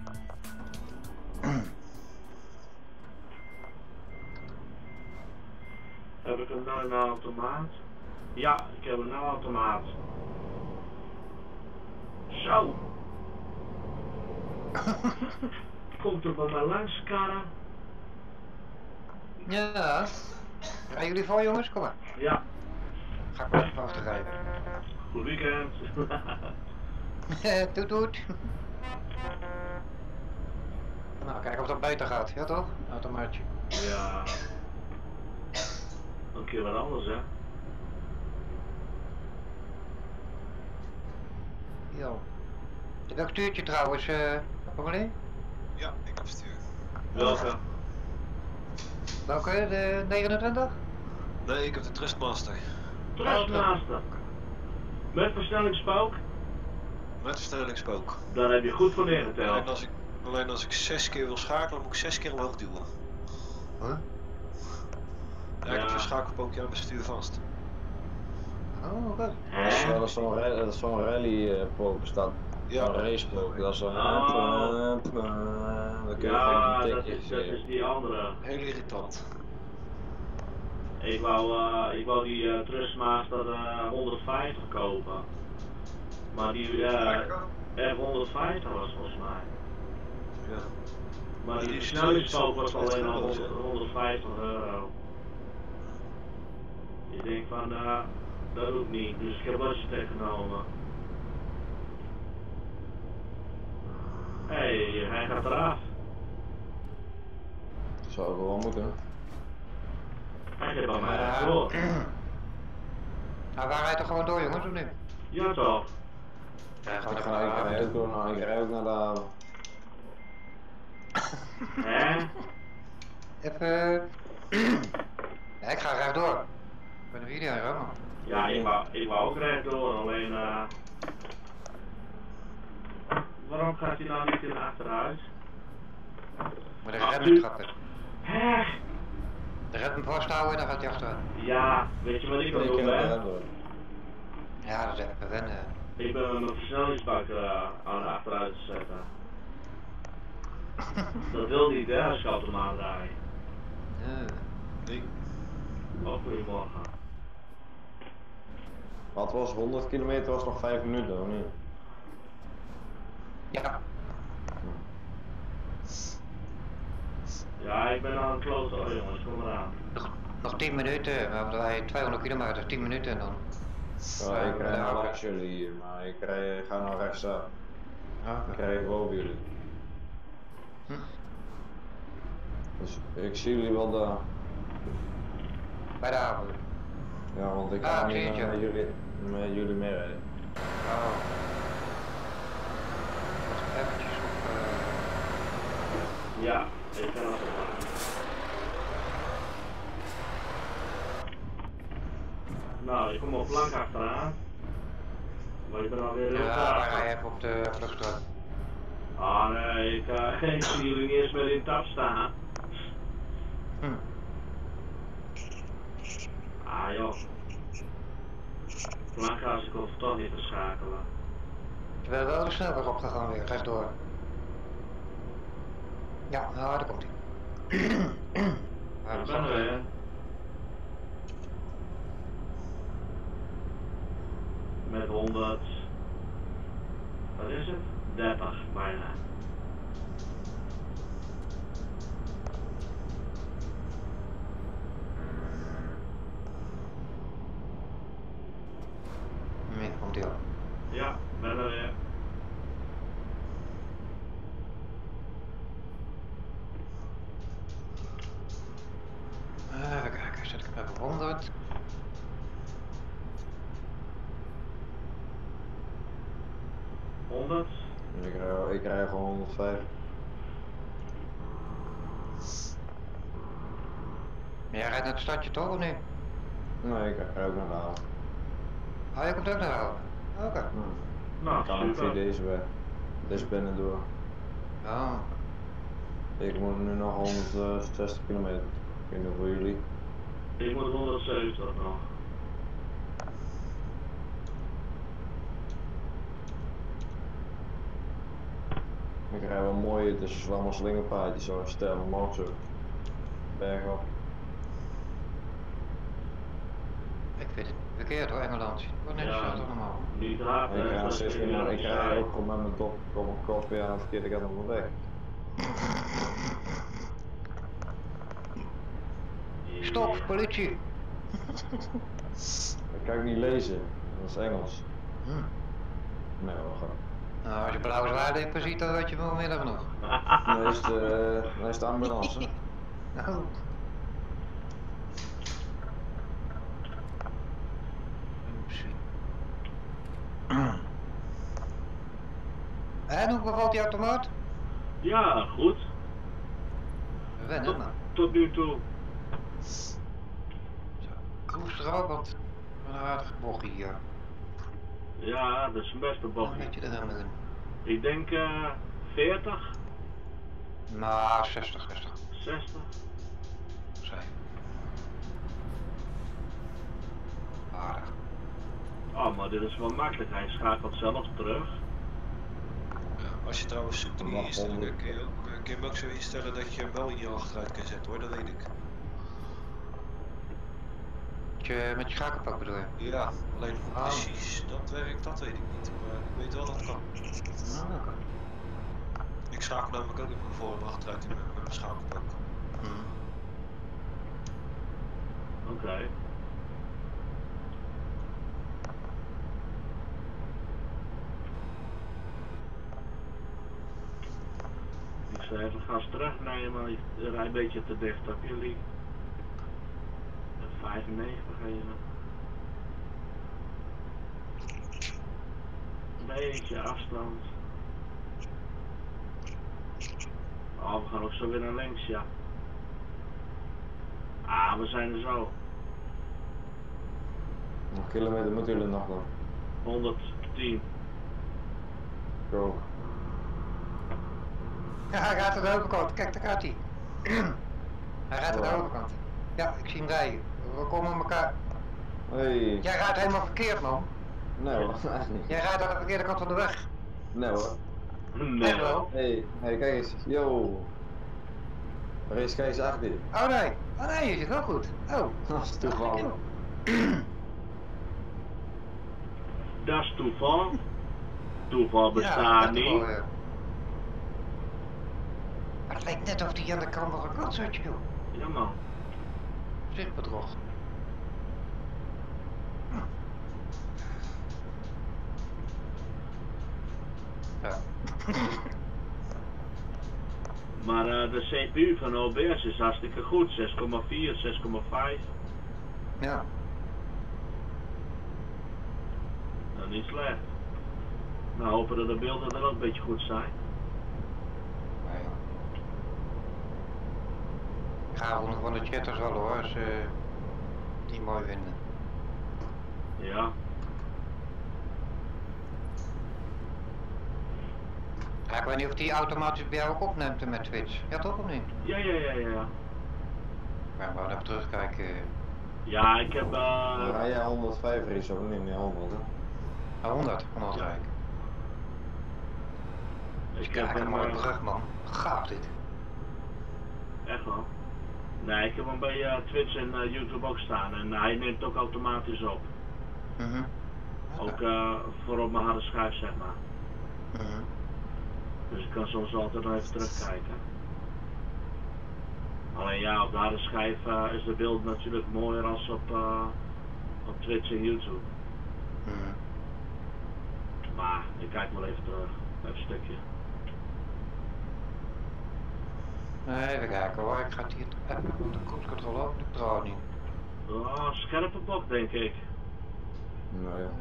Heb ik hem nou een automaat? Ja, ik heb een nou automaat. Zo. Komt er bij mij langs, karren? Ja. Rijden jullie voor, jongens? Kom maar. Ja. Ga ik maar even achterrijden. Goed weekend. Toet toet. Nou, kijken of dat beter gaat. Ja toch? Automaatje. Ja. Een keer wat anders, hè? Jo. Welk stuurtje trouwens, eh, uh, Ja, ik heb stuur. Welke? Welke? De negenentwintig? Nee, ik heb de Trustmaster. Trustmaster. Met versnellingspook? Met versnellingspook. Dan heb je goed voor Alleen neergeteld. als ik, alleen als ik zes keer wil schakelen, moet ik zes keer omhoog duwen. Huh? Ja, ik heb Ja. zo'n schakelpookje aan mijn stuur vast. Oh, oké. Dat is, Hè? dat is zo'n ra- dat is zo'n rally uh, pook staat. Ja. Een racepook. Dat is zo'n. Oh. Dan kun je Ja, geen dat tikje is, dat is geven. die andere. Heel irritant. Ik wou, uh, ik wou die uh, Trustmaster uh, honderdvijftig kopen. Maar die uh, F honderdvijftig was volgens mij. Ja. Maar die Die is versnellingspook was alleen al tweehonderd euro. honderdvijftig euro. Ik denk van, uh, dat doe ik niet. Dus ik heb Logitech genomen. Hé, hey, hij gaat eraf. Zou wel moeten. Hij gaat bij mij Ja. echt door. Nou, wij rijden toch gewoon door, jongens, of niet? Ja toch? Ja, Ik ga, ik ga ook door naar, ik rij ook naar de haven. Hè? Even... ja, ik ga rechtdoor. Ik ben de video aan het rammen. Ja, ik wou, ik wou ook rechtdoor, alleen uh, waarom gaat hij nou niet in achteruit? Maar de Ah, rem u- trappen. Hè? De rem vasthouden en dan gaat hij achteruit. Ja, weet je wat ik wil Ik doen, ken hè? het door. Ja, dat is even wennen. Ik ben met mijn versnellingsbak uh, aan achteruit te zetten. Dat wil niet, hè, als ik automaat rijd. Ja. Nee. Oh, goedemorgen. Wat was honderd kilometer was nog vijf minuten, of niet? Ja. Ja, ik ben aan het kloten, hoor, jongens, kom eraan. Nog, nog tien minuten, we hebben wij tweehonderd kilometer, tien minuten en dan. Ja, ik rij Ja, nou oké. langs jullie hier, maar ik, rij, ik ga nou rechtsaf. Ja, Ik rij boven jullie. Hm. Dus ik zie jullie wel daar. Bij de haven. Ja, want ik Ah, ga ik zie niet het, met ja. jullie, met jullie meerijden. Oh. Wacht eventjes op... Uh... Ja, ik ben al klaar. Nou, ik kom op plank achteraan. Maar ik ben alweer heel ja, klaar. wij rijden even op de vluchtstraat. Ah nee, ik, uh, ik zie jullie niet eens meer in tap staan. Hm. Ah joh. Plankhuis, ik hoef toch niet te schakelen. Je bent wel de snelweg opgegaan weer, rechtdoor. Ja, nou, daar komt hij. Ik ben er weer. Met honderd. Wat is het? dertig bijna. Nee, komt hij op. Ja, ben er weer. Even kijken, zet ik hem even op honderd. honderd. Ik rij, ik rij gewoon honderdvijf. Maar jij rijdt naar het stadje toch of niet? Nee, ik rij ook naar de haven. Oh, je komt ook naar de haven? Oké. Hm. Nou, Ik kan ook via super. deze weg. Deze binnen door. Oh. Ik moet nu nog honderdzestig kilometer. Ik weet niet voor jullie. Ik moet honderdzeventig nog. Ik rij wel mooi, het is allemaal slingerpaadjes zo stijl omhoog zo. Berg op. Ik vind het verkeerd hoor, Engeland. Wat net Ja. zo toch normaal. Niet te hard, Ik hè, rij, dat steeds is meer naar, weer ik rij saai. ook gewoon met mijn dop, op mijn kop weer aan het verkeerde kant op mijn weg. Stop, politie! Dat kan ik niet lezen, dat is Engels. Hm. Nee, wel gewoon. Nou, als je blauwe zwaardippen ziet, dan weet je wel meer dan genoeg. Dan is de, dan is de ambulance. Nou. Oepsie. En hoe bevalt die automaat? Ja, goed. We wennen, Tot, maar. tot nu toe. Zo, cruise erop, want we hebben een aardige bochtje hier. Ja, dat is een beste Wat bochtje. moet je er dan mee doen? Ik denk uh, veertig, Nou, zestig, zestig. zestig. Zei. Aardig. Oh, maar dit is wel makkelijk. Hij schakelt zelf terug. Ja, als je trouwens zoekt in die Mag instellingen honderd. kun je, ook, eh, kun je hem ook zo instellen dat je hem wel in je achteruit kan zetten hoor, dat weet ik. Met je, met je schakelpak bedoel je? Ja, alleen hoe Oh. precies dat werkt, dat weet ik niet. Maar ik weet wel dat het kan. Nou, oké. Ik schakel namelijk ook in mijn voor- en achteruit in mijn, met mijn schakelpak. Mhm. Oké. Okay. Ik zou even gas terugnemen, ik rij een beetje te dicht op jullie. vijfennegentig even. Een beetje afstand. Oh, we gaan ook zo weer naar links, ja. Ah, we zijn er zo. Een kilometer moeten jullie nog dan. honderdtien. Ik ook. Ja, hij gaat aan de overkant. Kijk, daar gaat hij. Hij gaat aan de Wow. overkant. Ja, ik zie hem rijden. We komen elkaar. Hey. Jij rijdt helemaal verkeerd, man. Nee hoor, echt niet. Jij rijdt aan de verkeerde kant van de weg. Nee hoor. Nee. Echt wel? Hey, hey, kijk eens. Yo. Race, kijk eens achter je. Oh nee. Oh nee, je zit wel goed. Oh. Dat is toevallig. Dat is toeval. Toeval Ja, bestaat dat is wel, niet. ja. Maar het lijkt net of die aan de andere kant zat, joh. Ja man. Zichtbedrog. Hm. Ja. Maar uh, de C P U van O B S is hartstikke goed. zes komma vier, zes komma vijf. Ja. Nou, niet slecht. Nou, hopen dat de beelden er ook een beetje goed zijn. Maar ja. Ik ga gewoon van de chatters wel hoor, als ze die mooi vinden. Ja. Ja, ik weet niet of die automatisch bij jou ook opneemt met Twitch. Ja toch of niet? Ja, ja, ja, ja. Ja, maar even terugkijken. Ja, ik heb... Dan Uh, rij jij honderdvijf race of niet meer honderd hè? Ah, honderd, honderd rijk. Dus ik kijk heb er hem... maar Uh, terug man. Gaaf dit. echt wel. Nee, ik heb hem bij uh, Twitch en uh, YouTube ook staan. En hij neemt ook automatisch op. Mhm. Ook uh, voor op mijn harde schijf, zeg maar. Mhm. Dus ik kan soms altijd nog even terugkijken. Alleen ja, op de harde schijf uh, is de beeld natuurlijk mooier als op, uh, op Twitch en YouTube. Mhm. Maar ik kijk wel even terug. Even een stukje. Even kijken hoor, ik ga het hier even op de koerscontrole op, de trouw niet. Oh, scherpe bok denk ik. Nou ja.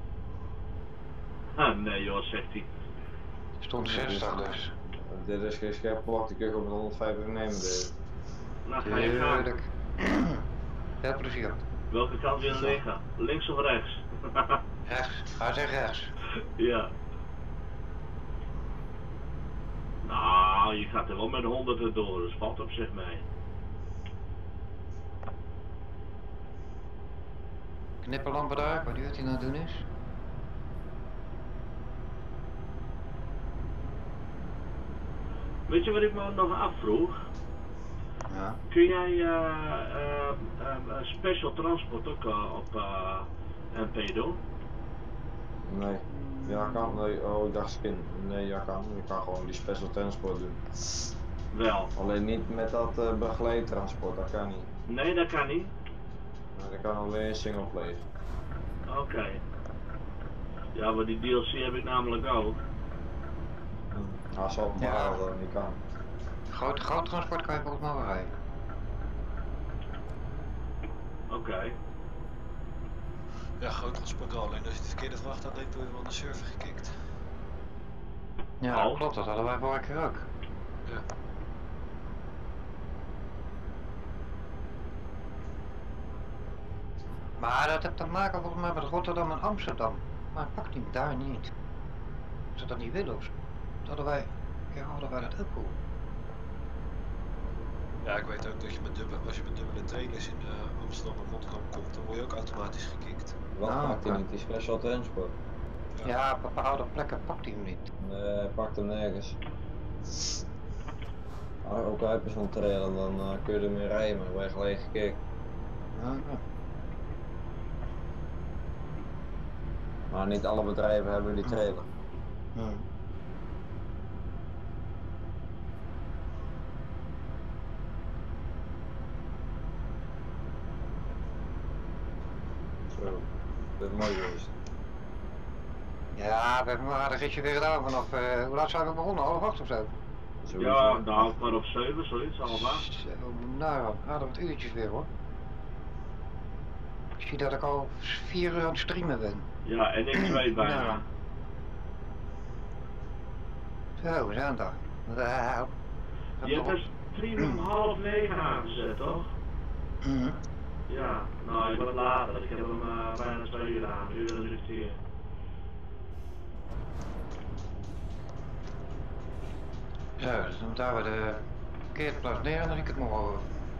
Uh, Ha, nee joh, zegt hij. stond zestig dus. Dit is geen scherpe plak, die kun je ook met honderdvijftig nemen. Dit. Nou ga je gaan. Tuurlijk. Veel plezier. Welke kant wil je liggen? Links of rechts? Rechts, hij zegt rechts. Ja. Nou, je gaat er wel met honderd erdoor, dus valt op zich mee. Knipperlampen daar, ik weet niet wat hij nou doen is. Weet je wat ik me nog afvroeg? Ja. Kun jij uh, uh, uh, special transport ook uh, op uh, M P doen? Nee. Ja, kan. Nee. Oh, ik dacht skin. Nee, ja, kan. Je kan gewoon die special transport doen. Wel. Alleen niet met dat uh, begeleidtransport, dat kan niet. Nee, dat kan niet. Nee, dat kan alleen singleplayer. Oké. Okay. Ja, maar die D L C heb ik namelijk ook. Hm. Als het maar Ja. dat het niet kan. Groot, groot transport kan je volgens mij wel rijden. Oké. Okay. Ja, groot transport wel. Alleen als je het verkeerde vracht aanneemt, word je van de server gekikt. Ja, Oh. dat klopt, dat hadden wij vorige keer ook. Ja. Maar dat heeft te maken volgens mij met Rotterdam en Amsterdam. Maar het pakt hem daar niet. Als ze dat niet willen of zo. Dat hadden wij, ja, hadden wij dat ook al. Ja, ik weet ook dat je met dubbele, als je met dubbele trailers in uh, Amsterdam en Rotterdam komt, dan word je ook automatisch gekikt. Wat Ah, pakt hij oké. niet? Die special transport. Ja, ja, op bepaalde plekken pakt hij hem niet. Nee, hij pakt hem nergens. Ah, ook al heb je zo'n trailer, dan uh, kun je ermee rijden, maar dan word je gelijk gekikt. Ja, ja. Maar niet alle bedrijven hebben die trailer. Ja. Zo, dat is mooi geweest. Ja, we hebben maar een ritje weer gedaan vanaf, uh, hoe laat zijn we begonnen? Half acht of zo? Sowieso. Ja, nou, maar op zeven, zoiets, allemaal. Zo, nou, hadden we het uurtjes weer hoor. Ik zie dat ik al vier uur aan het streamen ben. Ja, en ik twee bijna. Ja. Zo, we zijn daar. Wauw. Je hebt dus stream om half negen aangezet, toch? Mhm. Ja, nou, ik ben wat later. Ik heb hem uh, bijna twee uur aan, een uur en een kwartier. Zo, dus dan moeten we de parkeerplaats neer en dan ik het morgen.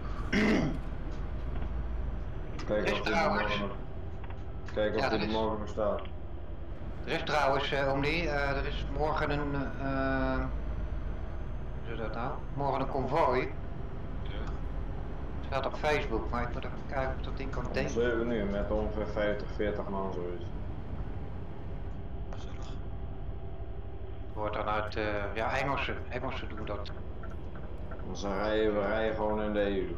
Kijk Is of die er trouwens- morgen nog. Kijk of Ja, die dat er is- morgen nog staat. Er is trouwens, uh, Omni, uh, er is morgen een, uh, hoe is dat nou? Morgen een konvooi. Ja. Het staat op Facebook, maar ik moet even kijken of dat ding kan Om denken. zeven uur met ongeveer vijftig, veertig man zoiets. Gezellig. Het wordt dan uit, uh, ja, Engelsen, Engelsen doen dat. Want ze rijden, we rijden gewoon in de E U.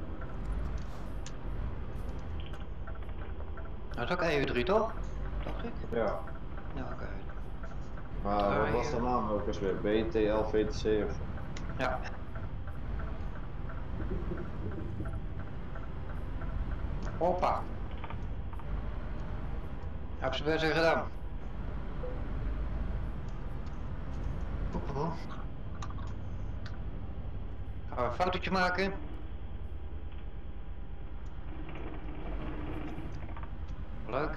Dat is ook E U drie toch? Dacht ik? Ja. Ja, oké. Maar wat was de naam ook eens weer? B T L V T C of zo? Ja. Hoppa. Heb ze best weer gedaan. Oep, oep. Gaan we een fotootje maken? Leuk.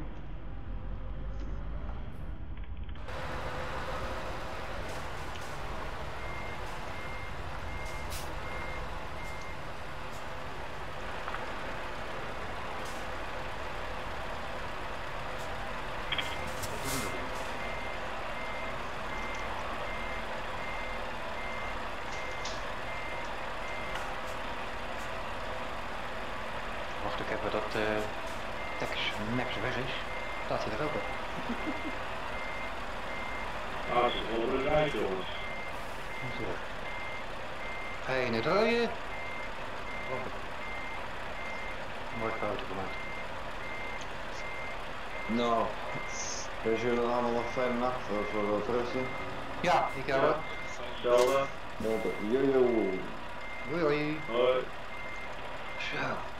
Wacht, ik heb dat uh, Tex Max weg is. Staat hij er ook op? Ah, ze worden eruit, jongens. Zo. Heen het rooien. Mooi foto gemaakt. Nou, wens jullie allemaal nog een fijne nacht voor we wat rusten. Ja, ik jou ook. Hetzelfde. Jojo. Hoi hoi. Hoi. Zo.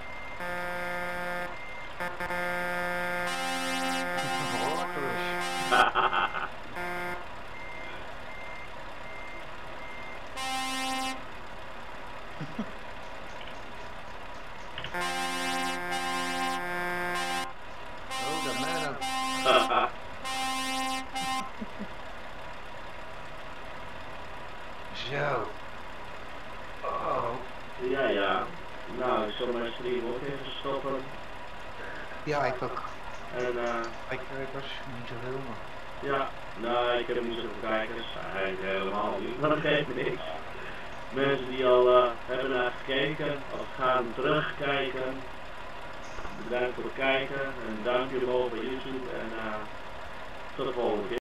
Oh, dat mij ook. Zo. Oh. Ja, ja. Nou, ik zal mijn stream ook even stoppen. Ja, ik ook. En eh, Ik kijkers, niet zoveel, maar. ja, nou, ik heb niet zoveel kijkers. Eigenlijk helemaal niet, maar dat geeft me niks. Mensen die al uh, hebben naar gekeken of gaan terugkijken. Bedankt voor het kijken en duimpje omhoog bij YouTube en uh, tot de volgende keer.